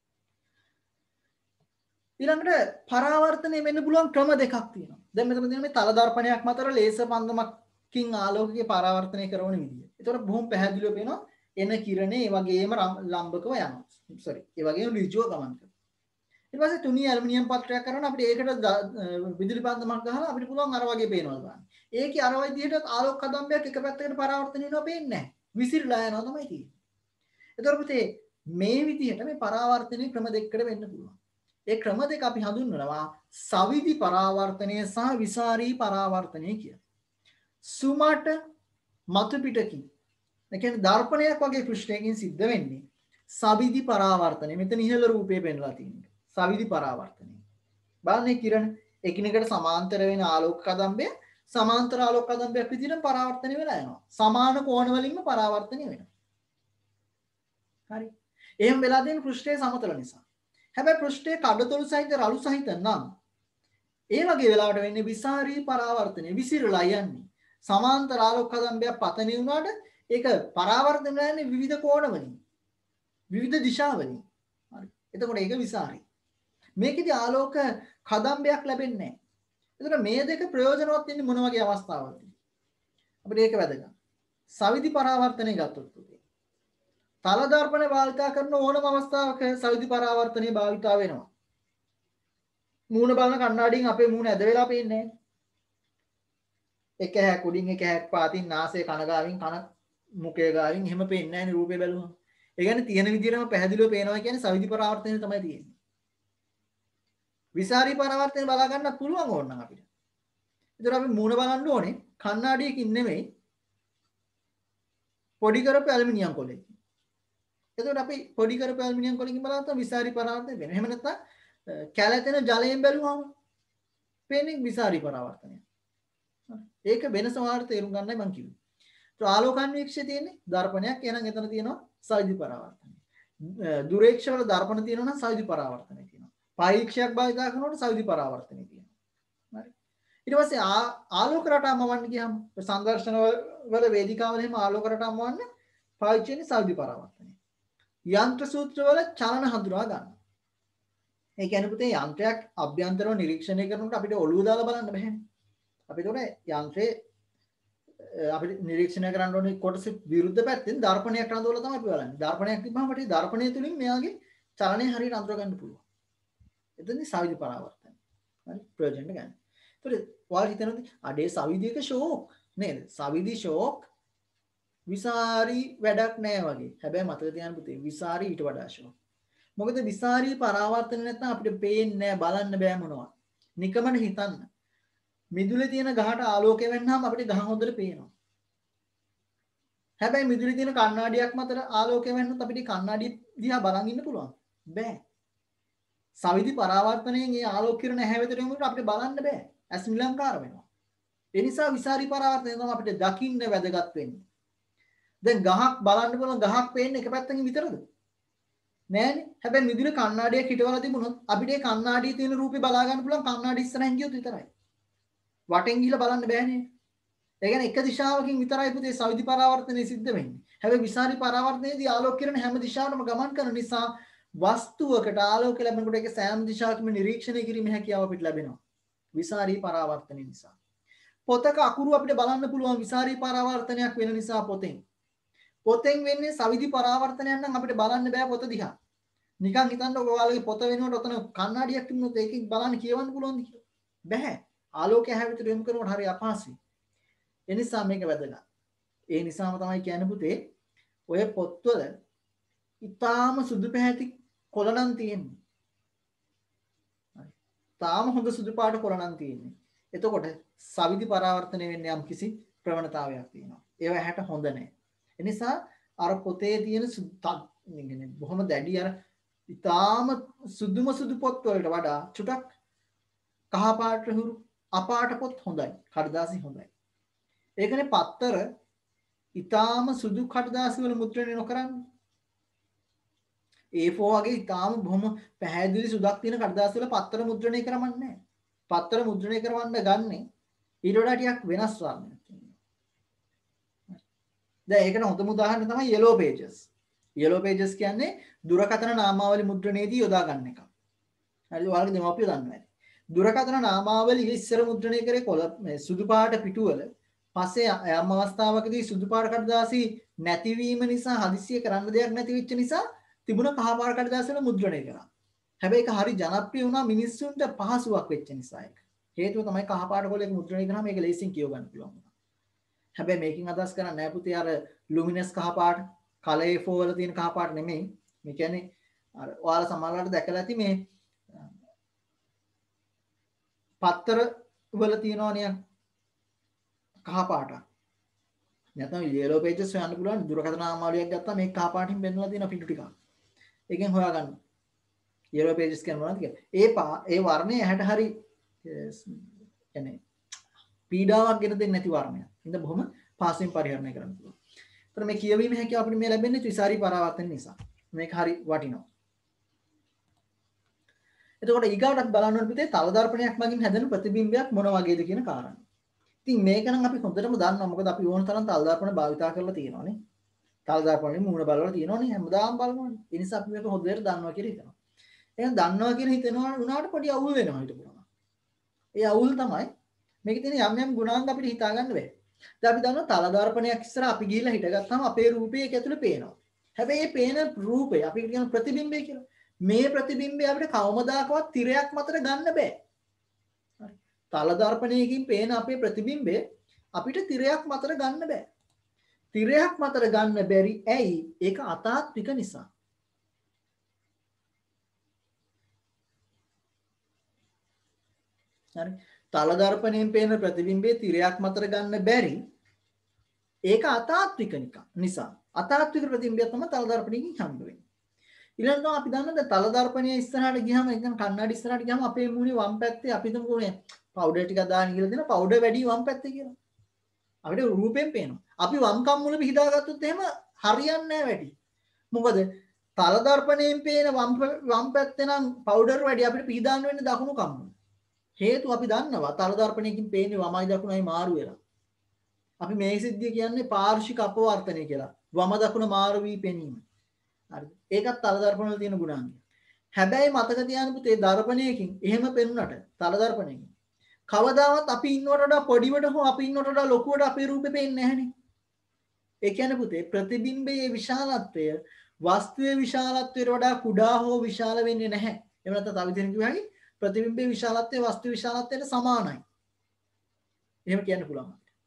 ඊළඟට පරාවර්තනය වෙන්න පුළුවන් ක්‍රම දෙකක් තියෙනවා. දැන් මෙතන තියෙන මේ තල දර්පණයක් මතර ලේසර් පන්දමකින් ආලෝකයේ පරාවර්තනය කරන විදිය. ඒතකොට බොහොම පැහැදිලිව පේනවා එන කිරණේ ඒ වගේම ලම්බකව යනවා. සෝරි. ඒ වගේම ඍජුව ගමන් කරනවා. ඊට පස්සේ තුනී ඇලුමිනියම් පත්‍රයක් කරනවා අපිට ඒකට විදුලි පන්දමක් ගහලා අපිට පුළුවන් අර වගේ පේනවා ගන්න. ඒකේ අර විදිහට ආලෝක කදම්බයක් එක පැත්තකට පරාවර්තනය වෙනවා පේන්නේ නැහැ. විසිරලා යනවා තමයි තියෙන්නේ. ඒතකොට පුතේ මේ විදිහට මේ පරාවර්තනයේ ක්‍රම දෙකකට වෙන්න පුළුවන්. ඒ ක්‍රම දෙක අපි හඳුන්වනවා සවිදි පරාවර්තනය සහ විසාරී පරාවර්තනය කියලා. සුමට මතු පිටකින් ඒ කියන්නේ දර්පණයක් වගේ පෘෂ්ඨයකින් සිද්ධ වෙන්නේ සවිදි පරාවර්තනය. මෙතන ඉහළ රූපේ පෙන්වලා තියෙනවා. සවිදි පරාවර්තනය. බලන්න කිරණ එකිනෙකට සමාන්තර වෙන ආලෝක කදම්බය සමාන්තර ආලෝක කදම්බයක් විදිහට පරාවර්තනය වෙලා යනවා. සමාන කෝණ වලින්ම පරාවර්තනය වෙනවා. හරි. එහෙම වෙලා තියෙන පෘෂ්ඨයේ සමතල නිසා. හැබැයි පෘෂ්ඨයේ කඩතොළු සහිත රළු සහිත නම් ඒ වගේ වෙලාවට වෙන්නේ විසාරී පරාවර්තනය. විසිරලා යන්නේ. සමාන්තර ආලෝක කදම්බයක් පතන වුණාට ඒක පරාවර්තනය වෙන්නේ විවිධ කෝණ වලින්. විවිධ දිශාවලින්. හරි. එතකොට ඒක විසාරි. මේකෙදි ආලෝක කදම්බයක් ලැබෙන්නේ නැහැ. එතකොට මේ දෙක ප්‍රයෝජනවත් වෙන්නේ මොන වගේ අවස්ථාවලද? අපිට ඒක වැදගත්. සවිදි පරාවර්තනය ගත්තොත් තල දර්පණය භාවිතා කරන ඕනම අවස්ථාවක සවිදි පරාවර්තනය භාවිතා වෙනවා. මූණ බලන කණ්ණාඩියෙන් අපේ මූණ ඇද වෙලා පේන්නේ නැහැ. එක හැක් උඩින් එක හැක් පාතින් නාසය කන ගාවින් කන මුඛය ගාවින් එහෙම පේන්නේ නැහැ නේ රූපේ බැලුවම. ඒ කියන්නේ තියෙන විදිහටම පැහැදිලිව පේනවා කියන්නේ සවිදි පරාවර්තනය තමයි තියෙන්නේ. විසාරී පරාවර්තනය බලා ගන්නත් පුළුවන් ඕනනම් අපිට. ඒතර අපි මූණ බලන්න ඕනේ කණ්ණාඩියකින් නෙමෙයි පොඩි කරපු ඇලුමිනියම් කොලයකින්. එතකොට අපි පොඩි කරපු ඇලුමිනියම් කොලයකින් බලද්දී විසාරී පරාවර්තනය වෙනවා. එහෙම නැත්නම් කැළතෙන ජලයෙන් බැලුවම පේන්නේ විසාරී පරාවර්තනය. ඒක වෙනස වාර්ත තේරුම් ගන්නයි මම කිව්වේ. તો ආලෝකාන්වීක්ෂය තියෙන්නේ දර්පණයක්. එහෙනම් එතන තියෙනවා සවිදි පරාවර්තනය. දුරේක්ෂ වල දර්පණ තියෙනවා නම් සවිදි පරාවර්තනය තියෙනවා. පාරීක්ෂයක් භාවිතා කරනකොට සවිදි පරාවර්තනය තියෙනවා. හරි. ඊට පස්සේ ආලෝක රටා මවන්න ගියාම සංදර්ශන වල වේදිකාවල එහෙම ආලෝක රටා මවන්න පාවිච්චි වෙන්නේ සවිදි පරාවර්තනය. යන්ත්‍ර සූත්‍ර වල චලන හඳුනා ගන්න. ඒ කියන්නේ පුතේ යන්ත්‍රයක් අභ්‍යන්තරව නිරීක්ෂණය කරනකොට අපිට ඔළුව දාලා බලන්න බැහැනේ. අපිට උනේ යන්ත්‍රයේ අපිට නිරීක්ෂණය කරන්න ඕනේ කොටස විරුද්ධ පැත්තෙන් දර්පණයක් රඳවලා තමයි අපි බලන්නේ. දර්පණයක් තිබ්බම අපිට දර්පණය තුලින් මෙයාගේ චලනය හරියට අඳුර ගන්න පුළුවන්. එතනදී සවිදි පරාවර්තනය. හරි ප්‍රයෝජන ගන්න. ඒතකොට ඔයාලා හිතනද අඩේ සවිදියක ෂෝක් නේද? සවිදි ෂෝක් විසාරී වැඩක් නෑ වගේ. හැබැයි මතක තියාගන්න පුතේ විසාරී ඊට වඩා ෂෝක්. මොකද විසාරී පරාවර්තන නැත්නම් අපිට පේන්නේ නෑ බලන්න බෑ මොනවා. නිකමන හිතන්න. මිදුලේ තියෙන ගහට ආලෝකය වෙන්නාම අපිට ගහ හොඳට පේනවා. හැබැයි මිදුලේ තියෙන කණ්ණාඩියක් මතට ආලෝකය වෙන්නොත් අපිට කණ්ණාඩිය දිහා බලන් ඉන්න පුළුවන්. බෑ. සවිදි පරාවර්තනයෙන් ඒ ආලෝක කිරණ ඇහැ වෙතට යොමුනොත් අපිට බලන්න බෑ. ඇස් නිලංකාර වෙනවා. ඒ නිසා විසාරී පරාවර්තනය තමයි අපිට දකින්න වැදගත් වෙන්නේ. දැන් ගහක් බලන්න පුළුවන් ගහක් පේන්නේ එක පැත්තකින් විතරද? නෑනේ. හැබැයි මිදුලේ කණ්ණාඩියක් හිටවලා තිබුණොත් අපිට ඒ කණ්ණාඩියේ තියෙන රූපේ බලා ගන්න පුළුවන් කණ්ණාඩි ඉස්සරහින් ගියොත් විතරයි. වටෙන් ගිහලා බලන්න බෑනේ. ඒ කියන්නේ එක දිශාවකින් විතරයි පුතේ සවිදි පරාවර්තනය සිද්ධ වෙන්නේ. හැබැයි විසාරී පරාවර්තනයේදී ආලෝක කිරණ හැම දිශාවකම ගමන් කරන නිසා වස්තුවකට ආලෝකය ලැබෙනකොට ඒක සෑම දිශාවකම නිරීක්ෂණය කිරීමේ හැකියාව අපිට ලැබෙනවා. විසාරී පරාවර්තනය නිසා. පොතක අකුරු අපිට බලන්න පුළුවන් විසාරී පරාවර්තනයක් වෙන නිසා පොතෙන්. පොතෙන් වෙන්නේ සවිදි පරාවර්තනයක් නම් අපිට බලන්න බෑ පොත දිහා. නිකන් හිතන්න ඔයාලගේ පොත වෙනුවට ඔතන කණ්ණාඩියක් තිබුණොත් ඒකෙන් බලන්න කියවන්න පුළුවන්ද කියලා? බෑ. ආලෝකය හැවිතර යොමු කරනකොට හරි අපහසුයි. ඒ නිසා මේක වැදගත්. ඒ නිසාම තමයි කියන්නේ පුතේ ඔය පොත්වල ඊටාම සුදු පැහැති කොළනම් තියෙන්නේ. හරි. තාම හොඳ සුදු පාට කොළනම් තියෙන්නේ. එතකොට සවිදි පරාවර්තනය වෙන්නේ යම් කිසි ප්‍රවණතාවයක් තියෙනවා. ඒව ඇහැට හොඳ නැහැ. ඒ නිසා අර පොතේ තියෙන බොහොම දැඩි අර ඊටාම සුදුම සුදු පොත් වලට වඩා චුටක් කහ පාට හුරු අපාට පොත් හොඳයි. කඩදාසි හොඳයි. ඒකනේ පත්තර ඊටාම සුදු කඩදාසි වල මුද්‍රණය නොකරන්නේ. A4 වගේ ඊටාම බොහොම පැහැදිලි සුදක් තියෙන කඩදාසි වල පත්තර මුද්‍රණය කරවන්නේ නැහැ. පත්තර මුද්‍රණය කරවන්න ගන්නේ ඊට වඩා ටිකක් වෙනස් වර්ණයක් තියෙනවා. දැන් ඒකට හොඳම උදාහරණය තමයි yellow pages. yellow pages කියන්නේ දුරකථන නාමාවලි මුද්‍රණයේදී යොදා ගන්න එක. හරිද? ඔයාලගේ දෙමාපියෝ දන්නවා ඇති. දුරකථන නාමාවලිය ඉස්සර මුද්‍රණය කරේ සුදු පාට පිටුවල. පස්සේ යම් අවස්ථාවකදී සුදු පාට කඩදාසි නැතිවීම නිසා හදිසිය කරන්න දෙයක් නැති වෙච්ච නිසා තිබුණ කහ පාට කඩදාසි වල මුද්‍රණය කරා. හැබැයි ඒක හරි ජනප්‍රිය වුණා මිනිස්සුන්ට පහසුවක් වෙච්ච නිසා ඒක. හේතුව තමයි කහ පාට කොලයක මුද්‍රණය කරාම මේක ලේසියෙන් කියව ගන්න පුළුවන් වුණා. හැබැයි මේකෙන් අදහස් කරන්නේ නැහැ පුතේ අර ලුමිනස් කහ පාට කලර් A4 වල තියෙන කහ පාට නෙමෙයි. මේ කියන්නේ අර ඔයාලා සමහරවිට දැකලා ඇති මේ පත්තර වල තියෙනවා නිකන් කහ පාට. නැත්නම් yellow pages හොයන්න පුළුවන් දුරකථන නාමාවලියක් ගත්තා මේ කහ පාටින් බෙන්නලා තියෙන පිටු ටිකක්. ඒකෙන් හොයාගන්න. yellow pages කියන්නේ මොනවද කියලා. ඒ වර්ණය ඇහැට හරි يعني පීඩාවක් ගෙන දෙන්නේ නැති වර්ණයක්. ඉතින් බොහොම පාසෙන් පරිහරණය කරන්න පුළුවන්. ඒතර මේ කියවීම හැකියාව අපිට මේ ලැබෙන්නේ විසාරී පරාවර්තන නිසා. මේක හරි වටිනවා. එතකොට ඊගාවට බලන්න ඕනේ පුතේ තල දර්පණයක් මගින් හැදෙන ප්‍රතිබිම්බයක් මොන වගේද කියන කාරණා. ඉතින් මේක නම් අපි හොඳටම දන්නවා මොකද අපි ඕන තරම් තල දර්පණ භාවිතා කරලා තියෙනවානේ. තල දර්පණේ මූණ බලවල තියෙනවනේ හැමදාම බලනවනේ. ඒ නිසා අපි මේක හොඳට දන්නවා කියලා හිතනවා. එහෙනම් දන්නවා කියලා හිතනවා උනාට පොඩි අවුල් වෙනවා හිතපුවම. ඒ අවුල් තමයි මේකේ තියෙන යම් යම් ගුණාංග අපිට හිතා ගන්න බැහැ. දැන් අපි දන්නවා තල දර්පණයක් ඉස්සර අපි ගිහිල්ලා හිටගත්තාම අපේ රූපය ඒක ඇතුලේ පේනවා. හැබැයි මේ පේන රූපය අපි කියන ප්‍රතිබිම්බය කියලා. මේ ප්‍රතිබිම්බය අපිට කවමදාකවත් තිරයක් මතට ගන්න බෑ. හරි. තල දර්පණයකින් පේන අපේ ප්‍රතිබිම්බය අපිට තිරයක් මතට ගන්න බෑ. තිරයක් මතට ගන්න බැරි ඇයි? ඒක අතාත්වික නිසා. හරි. තල දර්පණයෙන් පේන ප්‍රතිබිම්බයේ තිරයක් මතට ගන්න බැරි ඒක අතාත්වික නිසා. අතාත්වික ප්‍රතිබිම්බය තමයි තල දර්පණයකින් හම්බ වෙන්නේ. ඊළඟට අපි දන්නවා දැන් තල දර්පණයේ ඉස්සරහට ගියාම එක්කන් කන්නඩි ඉස්සරහට ගියාම අපේ මූණේ වම් පැත්තේ අපි තුමුනේ පවුඩර් ටිකක් දාන්න කියලා දෙනවා පවුඩර් වැඩි වම් පැත්තේ කියලා. අපිට රූපයෙන් පේනවා. අපි වම් කම්මුල පිහදාගත්තොත් එහෙම හරියන්නේ නැහැ වැඩි. මොකද තල දර්පණයෙන් පේන වම් පැත්තේ නම් පවුඩර් වැඩි අපිට පිහදාන්න වෙන්නේ දකුණු කම්මුල. හේතුව අපි දන්නවා තල දර්පණයකින් පේන්නේ වමයි දකුණයි මාරු වෙලා. අපි මේ සිද්ධිය කියන්නේ පාර්ශ්වික අපවර්තනය කියලා. වම දකුණ මාරු වී පෙනීම. හරිද? ඒකත් තල දර්පණ වල තියෙන ගුණාංගය. හැබැයි මතක තියාගන්න පුතේ දර්පණයකින් එහෙම පෙනුනට තල දර්පණයකින් කවදාවත් අපි ඉන්නවට වඩා පොඩිවට හෝ අපි ඉන්නවට වඩා ලොකුවට අපේ රූපේ පේන්නේ නැහනේ. ඒ කියන්නේ පුතේ ප්‍රතිබිම්බයේ විශාලත්වය වස්තුවේ විශාලත්වයට වඩා කුඩා හෝ විශාල වෙන්නේ නැහැ. එහෙම නැත්නම් තව විදිහකින් කිව්වහම ප්‍රතිබිම්බයේ විශාලත්වය වස්තුවේ විශාලත්වයට සමානයි. එහෙම කියන්න පුළුවන්.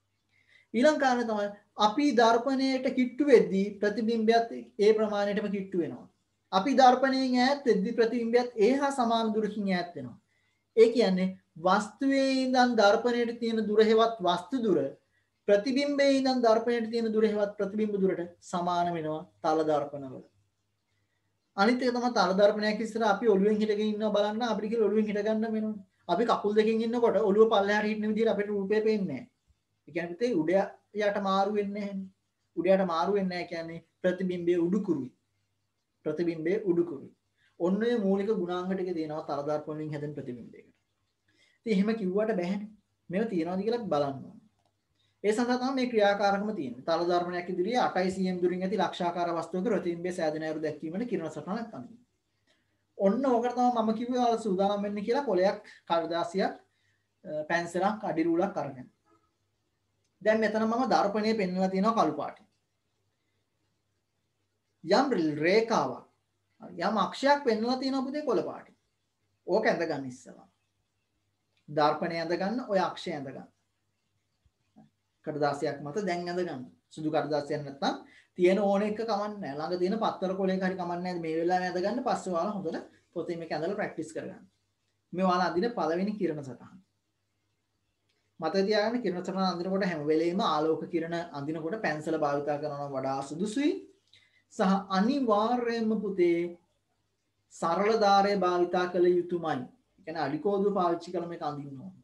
ඊළඟ කාරණේ තමයි අපි දර්පණයට කිට්ටු වෙද්දී ප්‍රතිබිම්බයත් ඒ ප්‍රමාණයටම කිට්ටු වෙනවා. අපි දර්පණයෙන් ඈත් වෙද්දී ප්‍රතිබිම්බයත් ඒ හා සමාන දුරකින් ඈත් වෙනවා. ඒ කියන්නේ වස්තුවේ ඉඳන් දර්පණයට තියෙන දුර හෙවත් වස්තු දුර ප්‍රතිබිම්බයේ ඉඳන් දර්පණයට තියෙන දුර හෙවත් ප්‍රතිබිම්බ දුරට සමාන වෙනවා තල දර්පණවල. අනිත් එක තමයි තල දර්පණයක් ඉස්සර අපි ඔළුවෙන් හිටගෙන ඉන්නවා බලන්න අපිට කියලා ඔළුවෙන් හිට ගන්න වෙනවා. අපි කකුල් දෙකෙන් ඉන්නකොට ඔළුව පල්ලෙහාට හිටින විදිහට අපිට රූපේ පේන්නේ නැහැ. ඒ කියන්නේ පුතේ උඩ යට මාරු වෙන්නේ නැහැනේ. උඩ යට මාරු වෙන්නේ නැහැ කියන්නේ ප්‍රතිබිම්බයේ උඩුකුරුයි. ප්‍රතිබිම්බයේ උඩුකුරුයි. ඔන්න ඔය මූලික ගුණාංග ටික දෙනවා තල දර්පණ වලින් හැදෙන ප්‍රතිබිම්බයකට. ඉතින් එහෙම කිව්වට බැහැනේ. මේව තියනවාද කියලා බලන්න ඕනේ. ඒ සඳහා තමයි මේ ක්‍රියාකාරකම තියෙන්නේ. තල දර්පණයක් ඉදිරියේ 8 cm දුරින් ඇති ලක්ෂාකාර වස්තුවක ප්‍රතිබිම්බයේ සෑදෙන අයුරු දැක්වීමට කිරණ සටහනක් අඳිනවා. ඔන්න ඕකට තමයි මම කිව්වේ ඔයාලා සූදානම් වෙන්න කියලා කොලයක්, කඩදාසියක්, පැන්සලක්, අඩි රූලක් අරගෙන. දැන් මෙතන මම දර්පණය පෙන්වලා තියෙනවා කළු පාටින්. යම් රේඛාවක් යම් අක්ෂයක් පෙන්වලා තියෙනවා පුතේ කොළ පාටින්. ඕක ඇඳ ගන්න ඉස්සලා. දර්පණය ඇඳ ගන්න, ඔය අක්ෂය ඇඳ ගන්න. කඩදාසියක් මත දැන් ඇඳ ගන්න. සුදු කඩදාසියක් නැත්තම් තියෙන ඕන එක කමන්නේ නැහැ. ළඟ තියෙන පත්තර කොලයක හරි කමන්නේ නැහැ. මේ වෙලාවේ ඇඳ ගන්න පස්සේ ඔයාලා හොඳට පොතේ මේක ඇඳලා ප්‍රැක්ටිස් කරගන්න. මේ ඔයාලා අඳින පළවෙනි කිරණ සටහන. මතක තියාගන්න කිරණ සටහන අඳිනකොට හැම වෙලෙම ආලෝක කිරණ අඳිනකොට පැන්සල භාවිත කරනවා වඩා සුදුසුයි. සහ අනිවාර්යයෙන්ම පුතේ සරල ධාරය භාවිත කළ යුතුමයි. ඒ කියන්නේ අඩි කෝදුව පාවිච්චි කරලා මේක අඳින්න ඕනේ.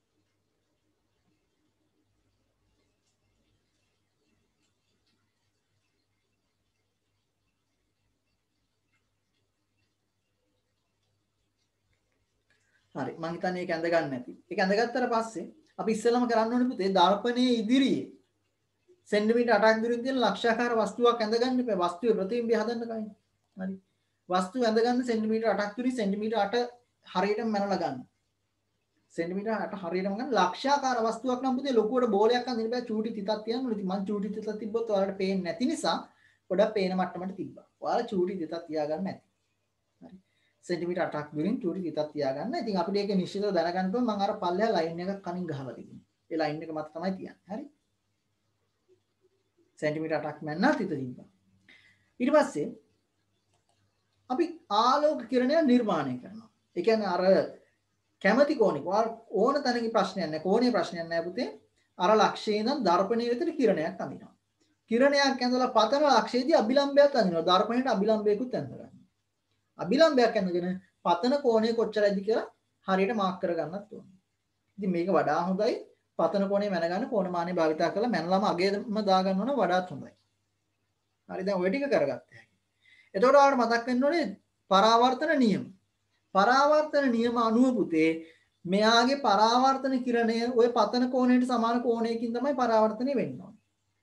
හරි මම හිතන්නේ ඒක ඇඳ ගන්න නැති. ඒක ඇඳගත්තට පස්සේ අපි ඉස්සෙල්ලාම කරන්න ඕනේ පුතේ දර්පණයේ ඉදිරියේ සෙන්ටිමීටර් 8ක් දුරින් තියෙන ලක්ෂාකාර වස්තුවක් ඇඳ ගන්න එපා. වස්තුවේ ප්‍රතිබිම්බය හදන්න කලින්. හරි. වස්තුව ඇඳ ගන්න සෙන්ටිමීටර් 8ක් දුරින් සෙන්ටිමීටර් 8 හරියටම මැනලා ගන්න. සෙන්ටිමීටර් 8 හරියටම ගන්න. ලක්ෂාකාර වස්තුවක් නම් පුතේ ලොකුවට බෝලයක් අඳින්න බෑ. චූටි තිතක් තියන්න ඕනේ. මං චූටි තිතක් තිබ්බොත් ඔයාලට පේන්නේ නැති නිසා පොඩක් පේන මට්ටමට තිබ්බා. ඔයාලා චූටි තිතක් තියාගන්න නැති. හරි. සෙන්ටිමීටර් 8ක් දුරින් චූටි තිතක් තියාගන්න. ඉතින් අපිට ඒක නිශ්චිතව දැනගන්න ඕන මම අර පල්ලෙහා ලයින් එකක් කනින් ගහලා තිබුණා. ඒ ලයින් එක මත තමයි තියන්නේ. හරි. සෙන්ටිමීටර් 8ක් මැන්නා තිත තිබ්බා. ඊට පස්සේ අපි ආලෝක කිරණය නිර්මාණය කරනවා. ඒ කියන්නේ අර කැමැති කෝණික ඕන තැනක ප්‍රශ්නයක් නැහැ. කෝණයේ ප්‍රශ්නයක් නැහැ පුතේ. අර ලක්ෂයේ ඉඳන් දර්පණයේ විතර කිරණයක් අඳිනවා. කිරණයක් ඇඳලා පතන ලක්ෂයේදී අභිලම්බයක් අඳිනවා. දර්පණයට අභිලම්බයකුත් ඇඳලා. අභිලම්බයක් ඇඳගෙන පතන කෝණය කොච්චරයිද කියලා හරියට මාක් කරගන්නත් ඕනේ. ඉතින් මේක වඩා හොඳයි පතන කෝණය මැනගන්න කෝණමානය භාවිත කරලා මැනලාම අගේම දාගන්න ඕන වඩාත් හොඳයි. හරි දැන් ඔය ටික කරගත්තා. එතකොට ඔයාලට මතක් වෙන්න ඕනේ පරාවර්තන නියම. පරාවර්තන නියම අනුව පුතේ මෙයාගේ පරාවර්තන කිරණය ওই පතන කෝණයට සමාන කෝණයකින් තමයි පරාවර්තනය වෙන්න ඕනේ.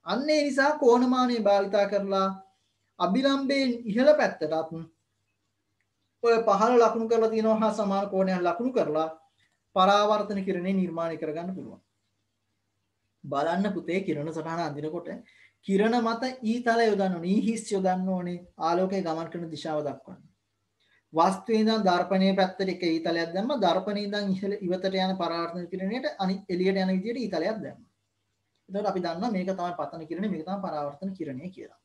අන්න ඒ නිසා කෝණමානය භාවිතා කරලා අභිලම්බයෙන් ඉහළ පැත්තටත් ඔය පහළ ලකුණු කරලා තියෙනවා හා සමාන කෝණයක් ලකුණු කරලා පරාවර්තන කිරණේ නිර්මාණය කරගන්න පුළුවන්. බලන්න පුතේ කිරණ සටහන අඳිනකොට කිරණ මත ඊතල යොදන්න ඕනේ, ඊහිස් යොදන්න ඕනේ ආලෝකයේ ගමන් කරන දිශාව දක්වන්න. වස්තුවේ ඉඳන් දර්පණයේ පැත්තට එක ඊතලයක් දැම්ම, දර්පණයේ ඉඳන් ඉහළ ඉවතට යන පරාවර්තන කිරණයට අනිත් එළියට යන විදිහට ඊතලයක් දැම්ම. එතකොට අපි දන්නවා මේක තමයි පතන කිරණේ, මේක තමයි පරාවර්තන කිරණය කියලා.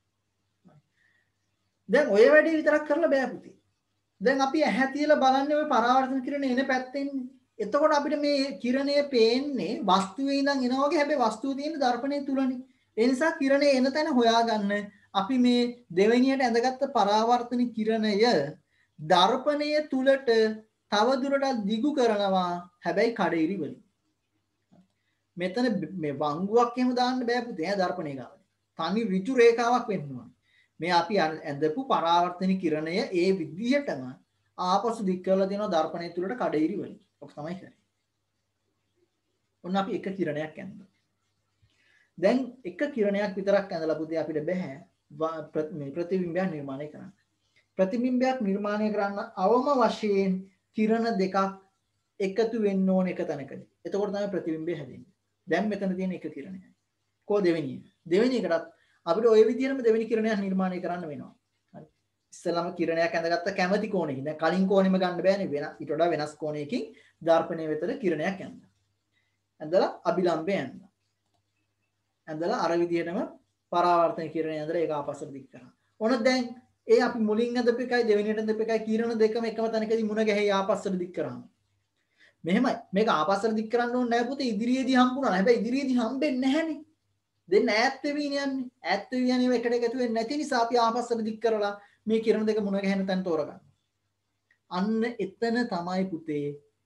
දැන් ඔය වැඩේ විතරක් කරලා බෑ පුතේ. දැන් අපි ඇහැ තියලා බලන්නේ ওই පරාවර්තන කිරණේ එන පැත්තෙන්. එතකොට අපිට මේ කිරණය පේන්නේ වස්තුවේ ඉඳන් එනවා වගේ, හැබැයි වස්තුවේ තියෙන දර්පණය තුලනේ. ඒ නිසා කිරණේ එන තැන හොයාගන්න අපි මේ දෙවෙනියට ඇඳගත්ත පරාවර්තන කිරණය දර්පණය තුලට තව දුරටත් දිගු කරනවා, හැබැයි කඩිරි වලින්. මෙතන මේ වංගුවක් එහෙම දාන්න බෑ පුතේ දර්පණය ගාවට. තනි ඍජු රේඛාවක් වෙන්න ඕනේ. මේ අපි ඇඳපු පරාවර්තන කිරණය ඒ විදිහටම ආපසු දික් කරලා දෙනවා දර්පණය තුලට කඩිරි වලින්. ඔක තමයි කරන්නේ. ඔන්න අපි එක කිරණයක් ඇඳලා. දැන් එක කිරණයක් විතරක් ඇඳලා පුතේ අපිට බෑ මේ ප්‍රතිබිම්බයක් නිර්මාණය කරන්න. ප්‍රතිබිම්බයක් නිර්මාණය කරන්න අවම වශයෙන් කිරණ දෙකක් එකතු වෙන්න ඕන එක තැනකදී. එතකොට තමයි ප්‍රතිබිම්බය හැදෙන්නේ. දැන් මෙතන තියෙන එක කිරණයයි. කො දෙවෙනිය? දෙවෙනි එකටත් අපිට ওই විදිහටම දෙවෙනි කිරණයක් නිර්මාණය කරන්න වෙනවා. හරි. ඉස්සෙල්ලාම කිරණයක් ඇඳගත්ත කැමැති කෝණයකින්. දැන් කලින් කෝණෙම ගන්න බෑනේ, වෙන ඊට වඩා වෙනස් කෝණයකින් දර්පණය වෙතට කිරණයක් ඇඳලා. ඇඳලා අභිලම්බය ඇඳලා. ඇඳලා අර විදිහටම පරාවර්තන කිරණය ඇඳලා ඒක ආපස්සට දික් කරනවා. ඔන්න දැන් ඒ අපි මුලින් ඇඳපු එකයි දෙවෙනියට ඇඳපු එකයි කිරණ දෙකම එකම තැනකදී මුණ ගැහේ ආපස්සට දික් කරාම. මෙහෙමයි. මේක ආපස්සට දික් කරන්න ඕනේ නැහැ පුතේ, ඉදිරියේදී හම්බුණා. හැබැයි ඉදිරියේදී හම්බෙන්නේ නැහනේ. දෙන්න ඈත් වෙමින් යන්නේ. ඈත් වෙමින් යන්නේ එකට එකතු වෙන්නේ නැති නිසා අපි ආපස්සට දික් කරලා මේ කිරණ දෙක මුණ ගැහෙන තැන තෝරගන්න. අන්න එතන තමයි පුතේ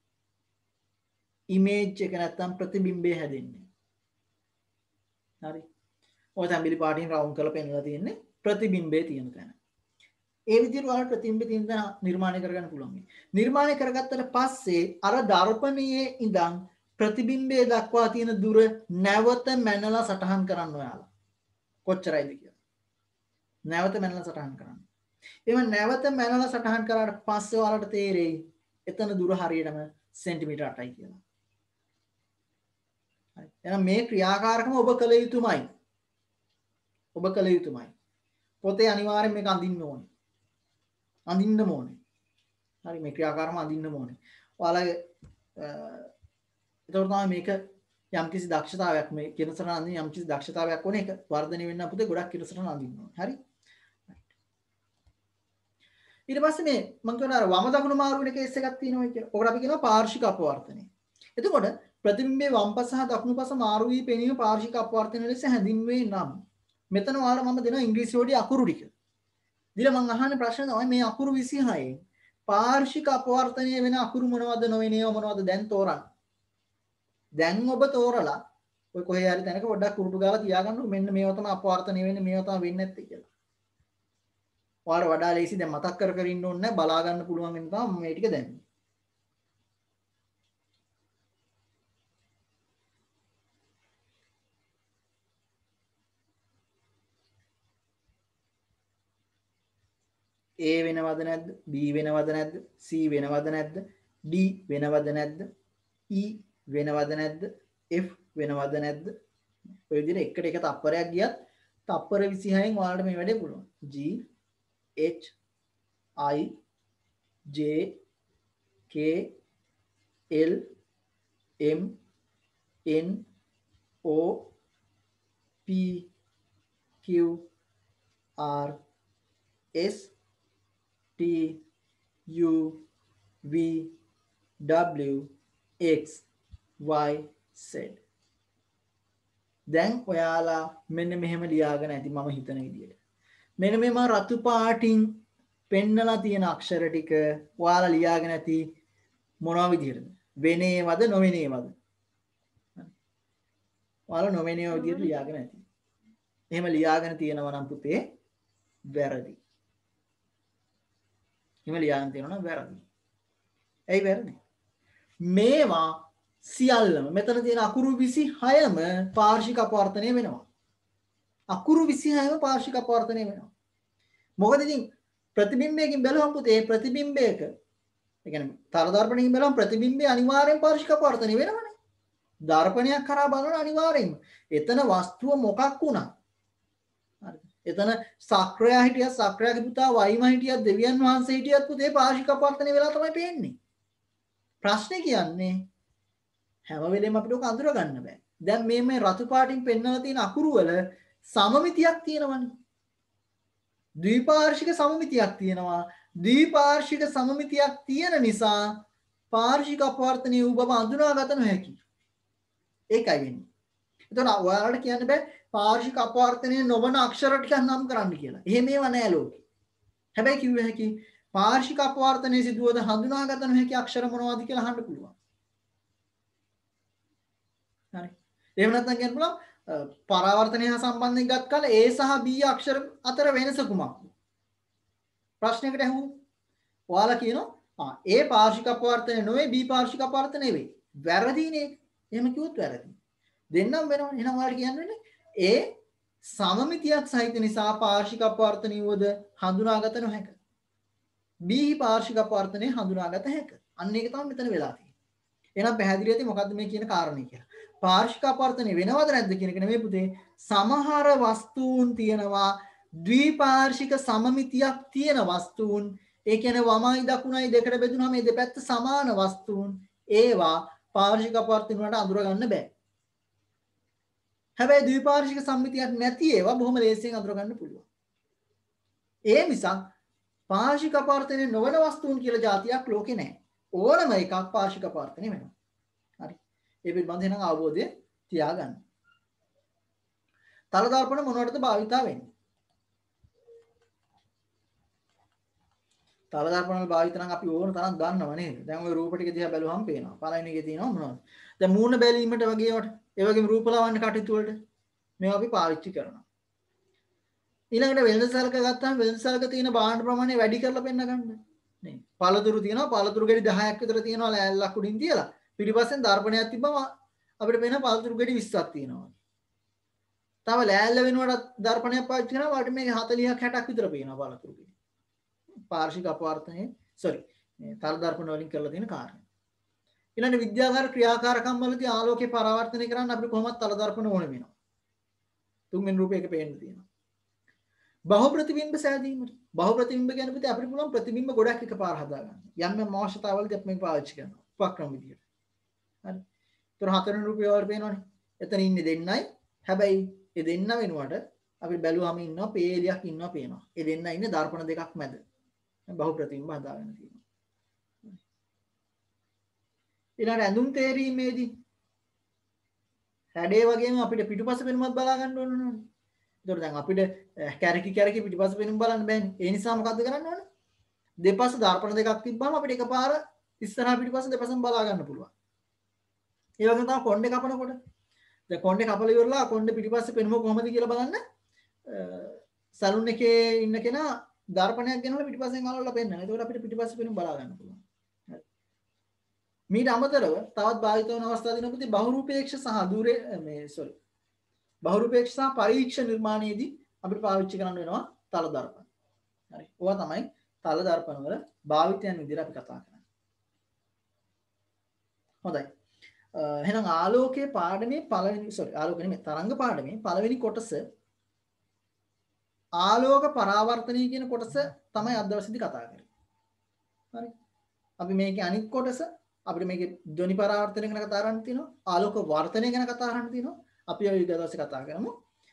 ඉමේජ් එක නැත්තම් ප්‍රතිබිම්බය හැදෙන්නේ. හරි. ඔය තැඹිලි පාටින් රවුන්ඩ් කරලා පෙන්නලා තියෙන්නේ ප්‍රතිබිම්බයේ තියෙන තැන. ඒ විදිහට ඔයාලට ප්‍රතිබිම්බේ තියෙන තැන නිර්මාණය කරගන්න පුළුවන්. නිර්මාණය කරගත්තට පස්සේ අර දර්පණයේ ඉඳන් ප්‍රතිබිම්බයේ දක්වා තියෙන දුර නැවත මැනලා සටහන් කරන්න ඔයාලා. කොච්චරයිද කියලා. නැවත මැනලා සටහන් කරන්න. එහෙනම් නැවත මැනලා සටහන් කරාට පස්සේ ඔයාලට තේරෙයි එතන දුර හරියටම සෙන්ටිමීටර් 8යි කියලා. හරි. එහෙනම් මේ ක්‍රියාකාරකම ඔබ කළ යුතුමයි. ඔබ කළ යුතුමයි. පොතේ අනිවාර්යෙන් මේක අඳින්න ඕනේ. අඳින්න ඕනේ. හරි, මේ ක්‍රියාකාරකම අඳින්න ඕනේ. ඔයාලගේ එතකොට තමයි මේක යම්කිසි දක්ෂතාවයක්, මේ කිරසන අඳින්න යම්කිසි දක්ෂතාවයක් ඕනේ. ඒක වර්ධනය වෙන්න පුතේ ගොඩක් කිරසන අඳින්න ඕනේ. හරි. ඊට පස්සේ මේ මම කියනවා අර වම දකුණු මාරු වෙන කේස් එකක් තියෙනවා කියලා. ඔකට අපි කියනවා පාර්ශ්වික අපවර්තනය. එතකොට ප්‍රතිබිම්බයේ වම්පස සහ දකුණුපස මාරු වී පෙනීම පාර්ශ්වික අපවර්තන ලෙස හැඳින්වේ නම් මෙතන ඔයාලට මම දෙනවා ඉංග්‍රීසි වලදී අකුරු ටික. දීලා මම අහන්නේ ප්‍රශ්න තමයි මේ අකුරු 26න් පාර්ශ්වික අපවර්තනය වෙන අකුරු මොනවද නොවෙන ඒවා මොනවද දැන් තෝරන්න. දැන් ඔබ තෝරලා ඔය කොහේ හරි තැනක පොඩ්ඩක් කුරුටු ගාලා තියාගන්න මෙන්න මේවා තමයි අපවර්තනය වෙන්නේ මේවා තමයි වෙන්නේ නැත්තේ කියලා. ඔයාලට වඩා ලේසි දැන් මතක් කර කර ඉන්න ඕනේ නැහැ, බලා ගන්න පුළුවන් වෙන තමයි මේ ටික දැන්නේ. A වෙනවද නැද්ද? B වෙනවද නැද්ද? C වෙනවද නැද්ද? D වෙනවද නැද්ද? E වෙනවද නැද්ද? F වෙනවද නැද්ද? ඔය විදිහට එකට එක තප්පරයක් ගියත් තප්පර 26න් ඔයාලට මේ වැඩේ පුළුවන්. G H I J K L M N O P Q R S T U V W X Y Z. දැන් ඔයාලා මෙන්න මෙහෙම ලියාගෙන ඇති මම හිතන විදිහට. මෙන්න මේ මම රතු පාටින් පෙන්නලා තියෙන අක්ෂර ටික ඔයාලා ලියාගෙන ඇති මොනවා විදිහටද? වෙනේවද නොවෙනේවද? ඔයාලා නොවෙනේව විදිහට ලියාගෙන ඇති. එහෙම ලියාගෙන තියෙනවා නම් පුතේ වැරදි. එහෙම ලියාගෙන තියෙනවා නම් වැරදි. ඇයි වැරදි? මේවා සියල්ලම මෙතන තියෙන අකුරු 26ම පාර්ශ්වික අපවර්තනය වෙනවා. අකුරු 26ම පාර්ශ්වික අපවර්තනය වෙනවා. මොකද ඉතින් ප්‍රතිබිම්බයකින් බැලුවම පුතේ ප්‍රතිබිම්බයක ඒ කියන්නේ තර දර්පණයකින් බැලුවම ප්‍රතිබිම්බය අනිවාර්යෙන් පාර්ශ්වික අපවර්තනය වෙනවනේ. දර්පණයක් කරා බලන අනිවාර්යෙන්ම එතන වස්තුව මොකක් වුණා. හරිද? එතන සක්‍රයා හිටියත් සක්‍රයාගේ පුතා වයිම හිටියත් දෙවියන් වහන්සේ හිටියත් පුතේ පාර්ශ්වික අපවර්තනය වෙලා තමයි පේන්නේ. ප්‍රශ්නේ කියන්නේ හැම වෙලේම අපිට ඔක අඳුර ගන්න බෑ. දැන් මේ රතු පාටින් පෙන්වලා තියෙන අකුරු වල සමමිතියක් තියෙනවනේ. ද්විපාර්ශ්වික සමමිතියක් තියෙනවා. ද්විපාර්ශ්වික සමමිතියක් තියෙන නිසා පාර්ශ්වික අපවර්තනීය වූ බව අඳුනාගත නොහැකි. ඒකයි වෙන්නේ. එතකොට ඔයාලට කියන්න බෑ පාර්ශ්වික අපවර්තනීය නොවන අක්ෂර ටිකක් නම් කරන්න කියලා. එහෙම ඒවා නෑ ලෝකේ. හැබැයි කිව්ව හැකි පාර්ශ්වික අපවර්තනීය සිදුවද හඳුනාගත නොහැකි අක්ෂර මොනවද කියලා අහන්න පුළුවන්. හරි. එහෙම නැත්නම් කියන්න පුළුවන් පරාවර්තනය හා සම්බන්ධයෙන් ගත් කල A සහ B අක්ෂර අතර වෙනස කුමක්ද? ප්‍රශ්නයකට අහුවොත් ඔයාලා කියනවා A පාර්ශ්වික අපවර්තනය නොවේ B පාර්ශ්වික අපවර්තනය වේ. වැරදිනේ. එහෙම කිව්වොත් වැරදි. දෙන්නම වෙනවනේ. එහෙනම් ඔයාලට කියන්නේ A සමමිතියක් සහිත නිසා පාර්ශ්වික අපවර්තනීයවද හඳුනාගත නොහැක. B පාර්ශ්වික අපවර්තනය හඳුනාගත හැක. අන්න ඒක තමයි මෙතන වෙලා තියෙන්නේ. එහෙනම් පැහැදිලි ඇති මොකද්ද මේ කියන කාරණේ කියලා. පාර්ශ්වික අපවර්තනය වෙනවද නැද්ද කියන එක නෙමෙයි පුතේ. සමහර වස්තුන් තියෙනවා ද්විපාර්ශ්වික සමමිතියක් තියෙන වස්තුන්. ඒ කියන්නේ වමයි දකුණයි දෙකට බෙදුනහම මේ දෙපැත්ත සමාන වස්තුන්. ඒවා පාර්ශ්වික අපවර්තන වලට අඳුර ගන්න බෑ. හැබැයි ද්විපාර්ශ්වික සම්මිතියක් නැති ඒවා බොහොම ලේසියෙන් අඳුර ගන්න පුළුවන්. ඒ නිසා පාර්ශ්වික අපවර්තනය නොවන වස්තුන් කියලා જાතියක් ලෝකේ නැහැ. ඕනම එකක් පාර්ශ්වික අපවර්තනය වෙනවා. හරි. ඒ පිළිබඳව නම් අවබෝධය තියාගන්න. තල දර්පණ මොනවටද භාවිතා වෙන්නේ? තල දර්පණ වල භාවිත නම් අපි ඕන තරම් දන්නව නේද? දැන් ওই රූප ටික දිහා බැලුවම පේනවා. පළවෙනි එකේ තියෙනවා මොනවද? දැන් මූණ බැලීමට වගේ ඒවට, ඒ වගේම රූප ලවන්න කටයුතු වලට මේවා අපි පාවිච්චි කරනවා. ඊළඟට වෙළඳ සැලක ගත්තාම වෙළඳ සැලක තියෙන භාණ්ඩ ප්‍රමාණය වැඩි කරලා පෙන්න ගන්න. නේ. පළතුරු තියෙනවා. පළතුරු ගෙඩි 10ක් විතර තියෙනවා ලෑල්ලක් උඩින් තියලා. පිටිපස්සෙන් දර්පණයක් තිබ්බම අපිට පේන පළතුරු ගෙඩි 20ක් තියෙනවා. තව ලෑල්ල වෙනුවට දර්පණයක් පාවිච්චි කරනවා වට මේක 40ක් 60ක් විතර පේනවා පළතුරු ගෙඩි. පාර්ශ්වික අපවර්තනයේ මේ තල දර්පණ වලින් කරලා තියෙන කාර්යය. ඊළඟ විද්‍යාගාර ක්‍රියාකාරකම් වලදී ආලෝකය පරාවර්තනය කරන්න අපිට කොහොමද තල දර්පණ ඕන වෙනවා. තුන්වෙනි රූපයක පේන්න තියෙනවා. බහු ප්‍රතිබිම්බ සෑදීමට. බහු ප්‍රතිබිම්බ කියන්නේ පුතේ අපිට පුළුවන් ප්‍රතිබිම්බ ගොඩක් එකපාර හදා ගන්න. යම් යම් අවශ්‍යතාවලදී අපි මේක පාවිච්චි කරනවා. උපක්‍රම විදියට. හරි. ඒතර හතරවෙනි රූපය වල පේනවනේ. එතන ඉන්නේ දෙන්නයි. හැබැයි ඒ දෙන්න වෙනුවට අපි බැලුවාම ඉන්නවා පේලියක් ඉන්නවා පේනවා. ඒ දෙන්න ඉන්නේ දර්පණ දෙකක් මැද. බහු ප්‍රතිබිම්බ හදාගෙන තියෙනවා. ඊළඟ ඇඳුම් තේරීමේදී හැඩේ වගේම අපිට පිටුපස පෙනුමත් බලා ගන්න ඕන නේද? ඒතකොට දැන් අපිට කැරකි පිටුපස පෙනුම බලන්න බෑනේ. ඒ නිසා මොකද්ද කරන්න ඕනේ? දෙපස දර්පණ දෙකක් තිබ්බම අපිට එකපාර ඉස්සරහා පිටුපස දෙපසම බලා ගන්න පුළුවන්. ඒ වගේම තමයි කොණ්ඩේ කපනකොට. දැන් කොණ්ඩේ කපලා ඉවරලා කොණ්ඩේ පිටුපස්සේ පෙනුම කොහමද කියලා බලන්න සලුන් එකේ ඉන්න කෙනා දර්පණයක් ගෙනලා පිටිපස්සෙන් අල්ලලා පෙන්නන. ඒකෝට අපිට පිටිපස්සේ පෙනුම බලා ගන්න පුළුවන්. හරි. මීට අමතරව තවත් භාවිත වන අවස්ථා දිනපොතේ බහුරූපේක්ෂ සහ බහුරූපේක්ෂ සහ පරීක්ෂ නිර්මාණයේදී අපිට පාවිච්චි කරන්න වෙනවා තල දර්පණ. හරි. ඕවා තමයි තල දර්පණ වල භාවිතයන් විදිහට අපි කතා කරන්නේ. හොඳයි. එහෙනම් ආලෝකයේ පාඩමේ ආලෝක නෙමෙයි තරංග පාඩමේ පළවෙනි කොටස ආලෝක පරාවර්තනය කියන කොටස තමයි අද දවසේදී කතා කරන්නේ. හරි. අපි මේකේ අනිත් කොටස අපිට මේකේ ධ්වනි පරාවර්තනය ගැන කතා කරන්න තියෙනවා. ආලෝක වර්ධනය ගැන කතා කරන්න තියෙනවා. අපි අද දවසේ කතා කරමු.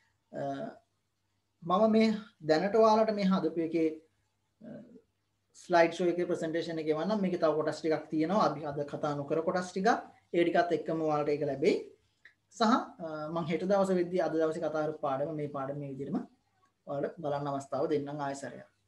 මම මේ දැනට ඔයාලට මේ හදපු එකේ ස්ලයිඩ් ෂෝ එකේ ප්‍රසන්ටේෂන් එකේ වන්නම් මේකේ තව කොටස් ටිකක් තියෙනවා. අපි අද කතා නොකර කොටස් ටිකක් ඒ ටිකත් එක්කම ඔයාලට ඒක ලැබෙයි. සහ මම හෙට දවසේ වෙද්දී අද දවසේ කතා කරපු පාඩම මේ විදිහටම ඔයාලට බලන්න අවස්ථාව දෙන්නම් ආයෙ සැරයක්.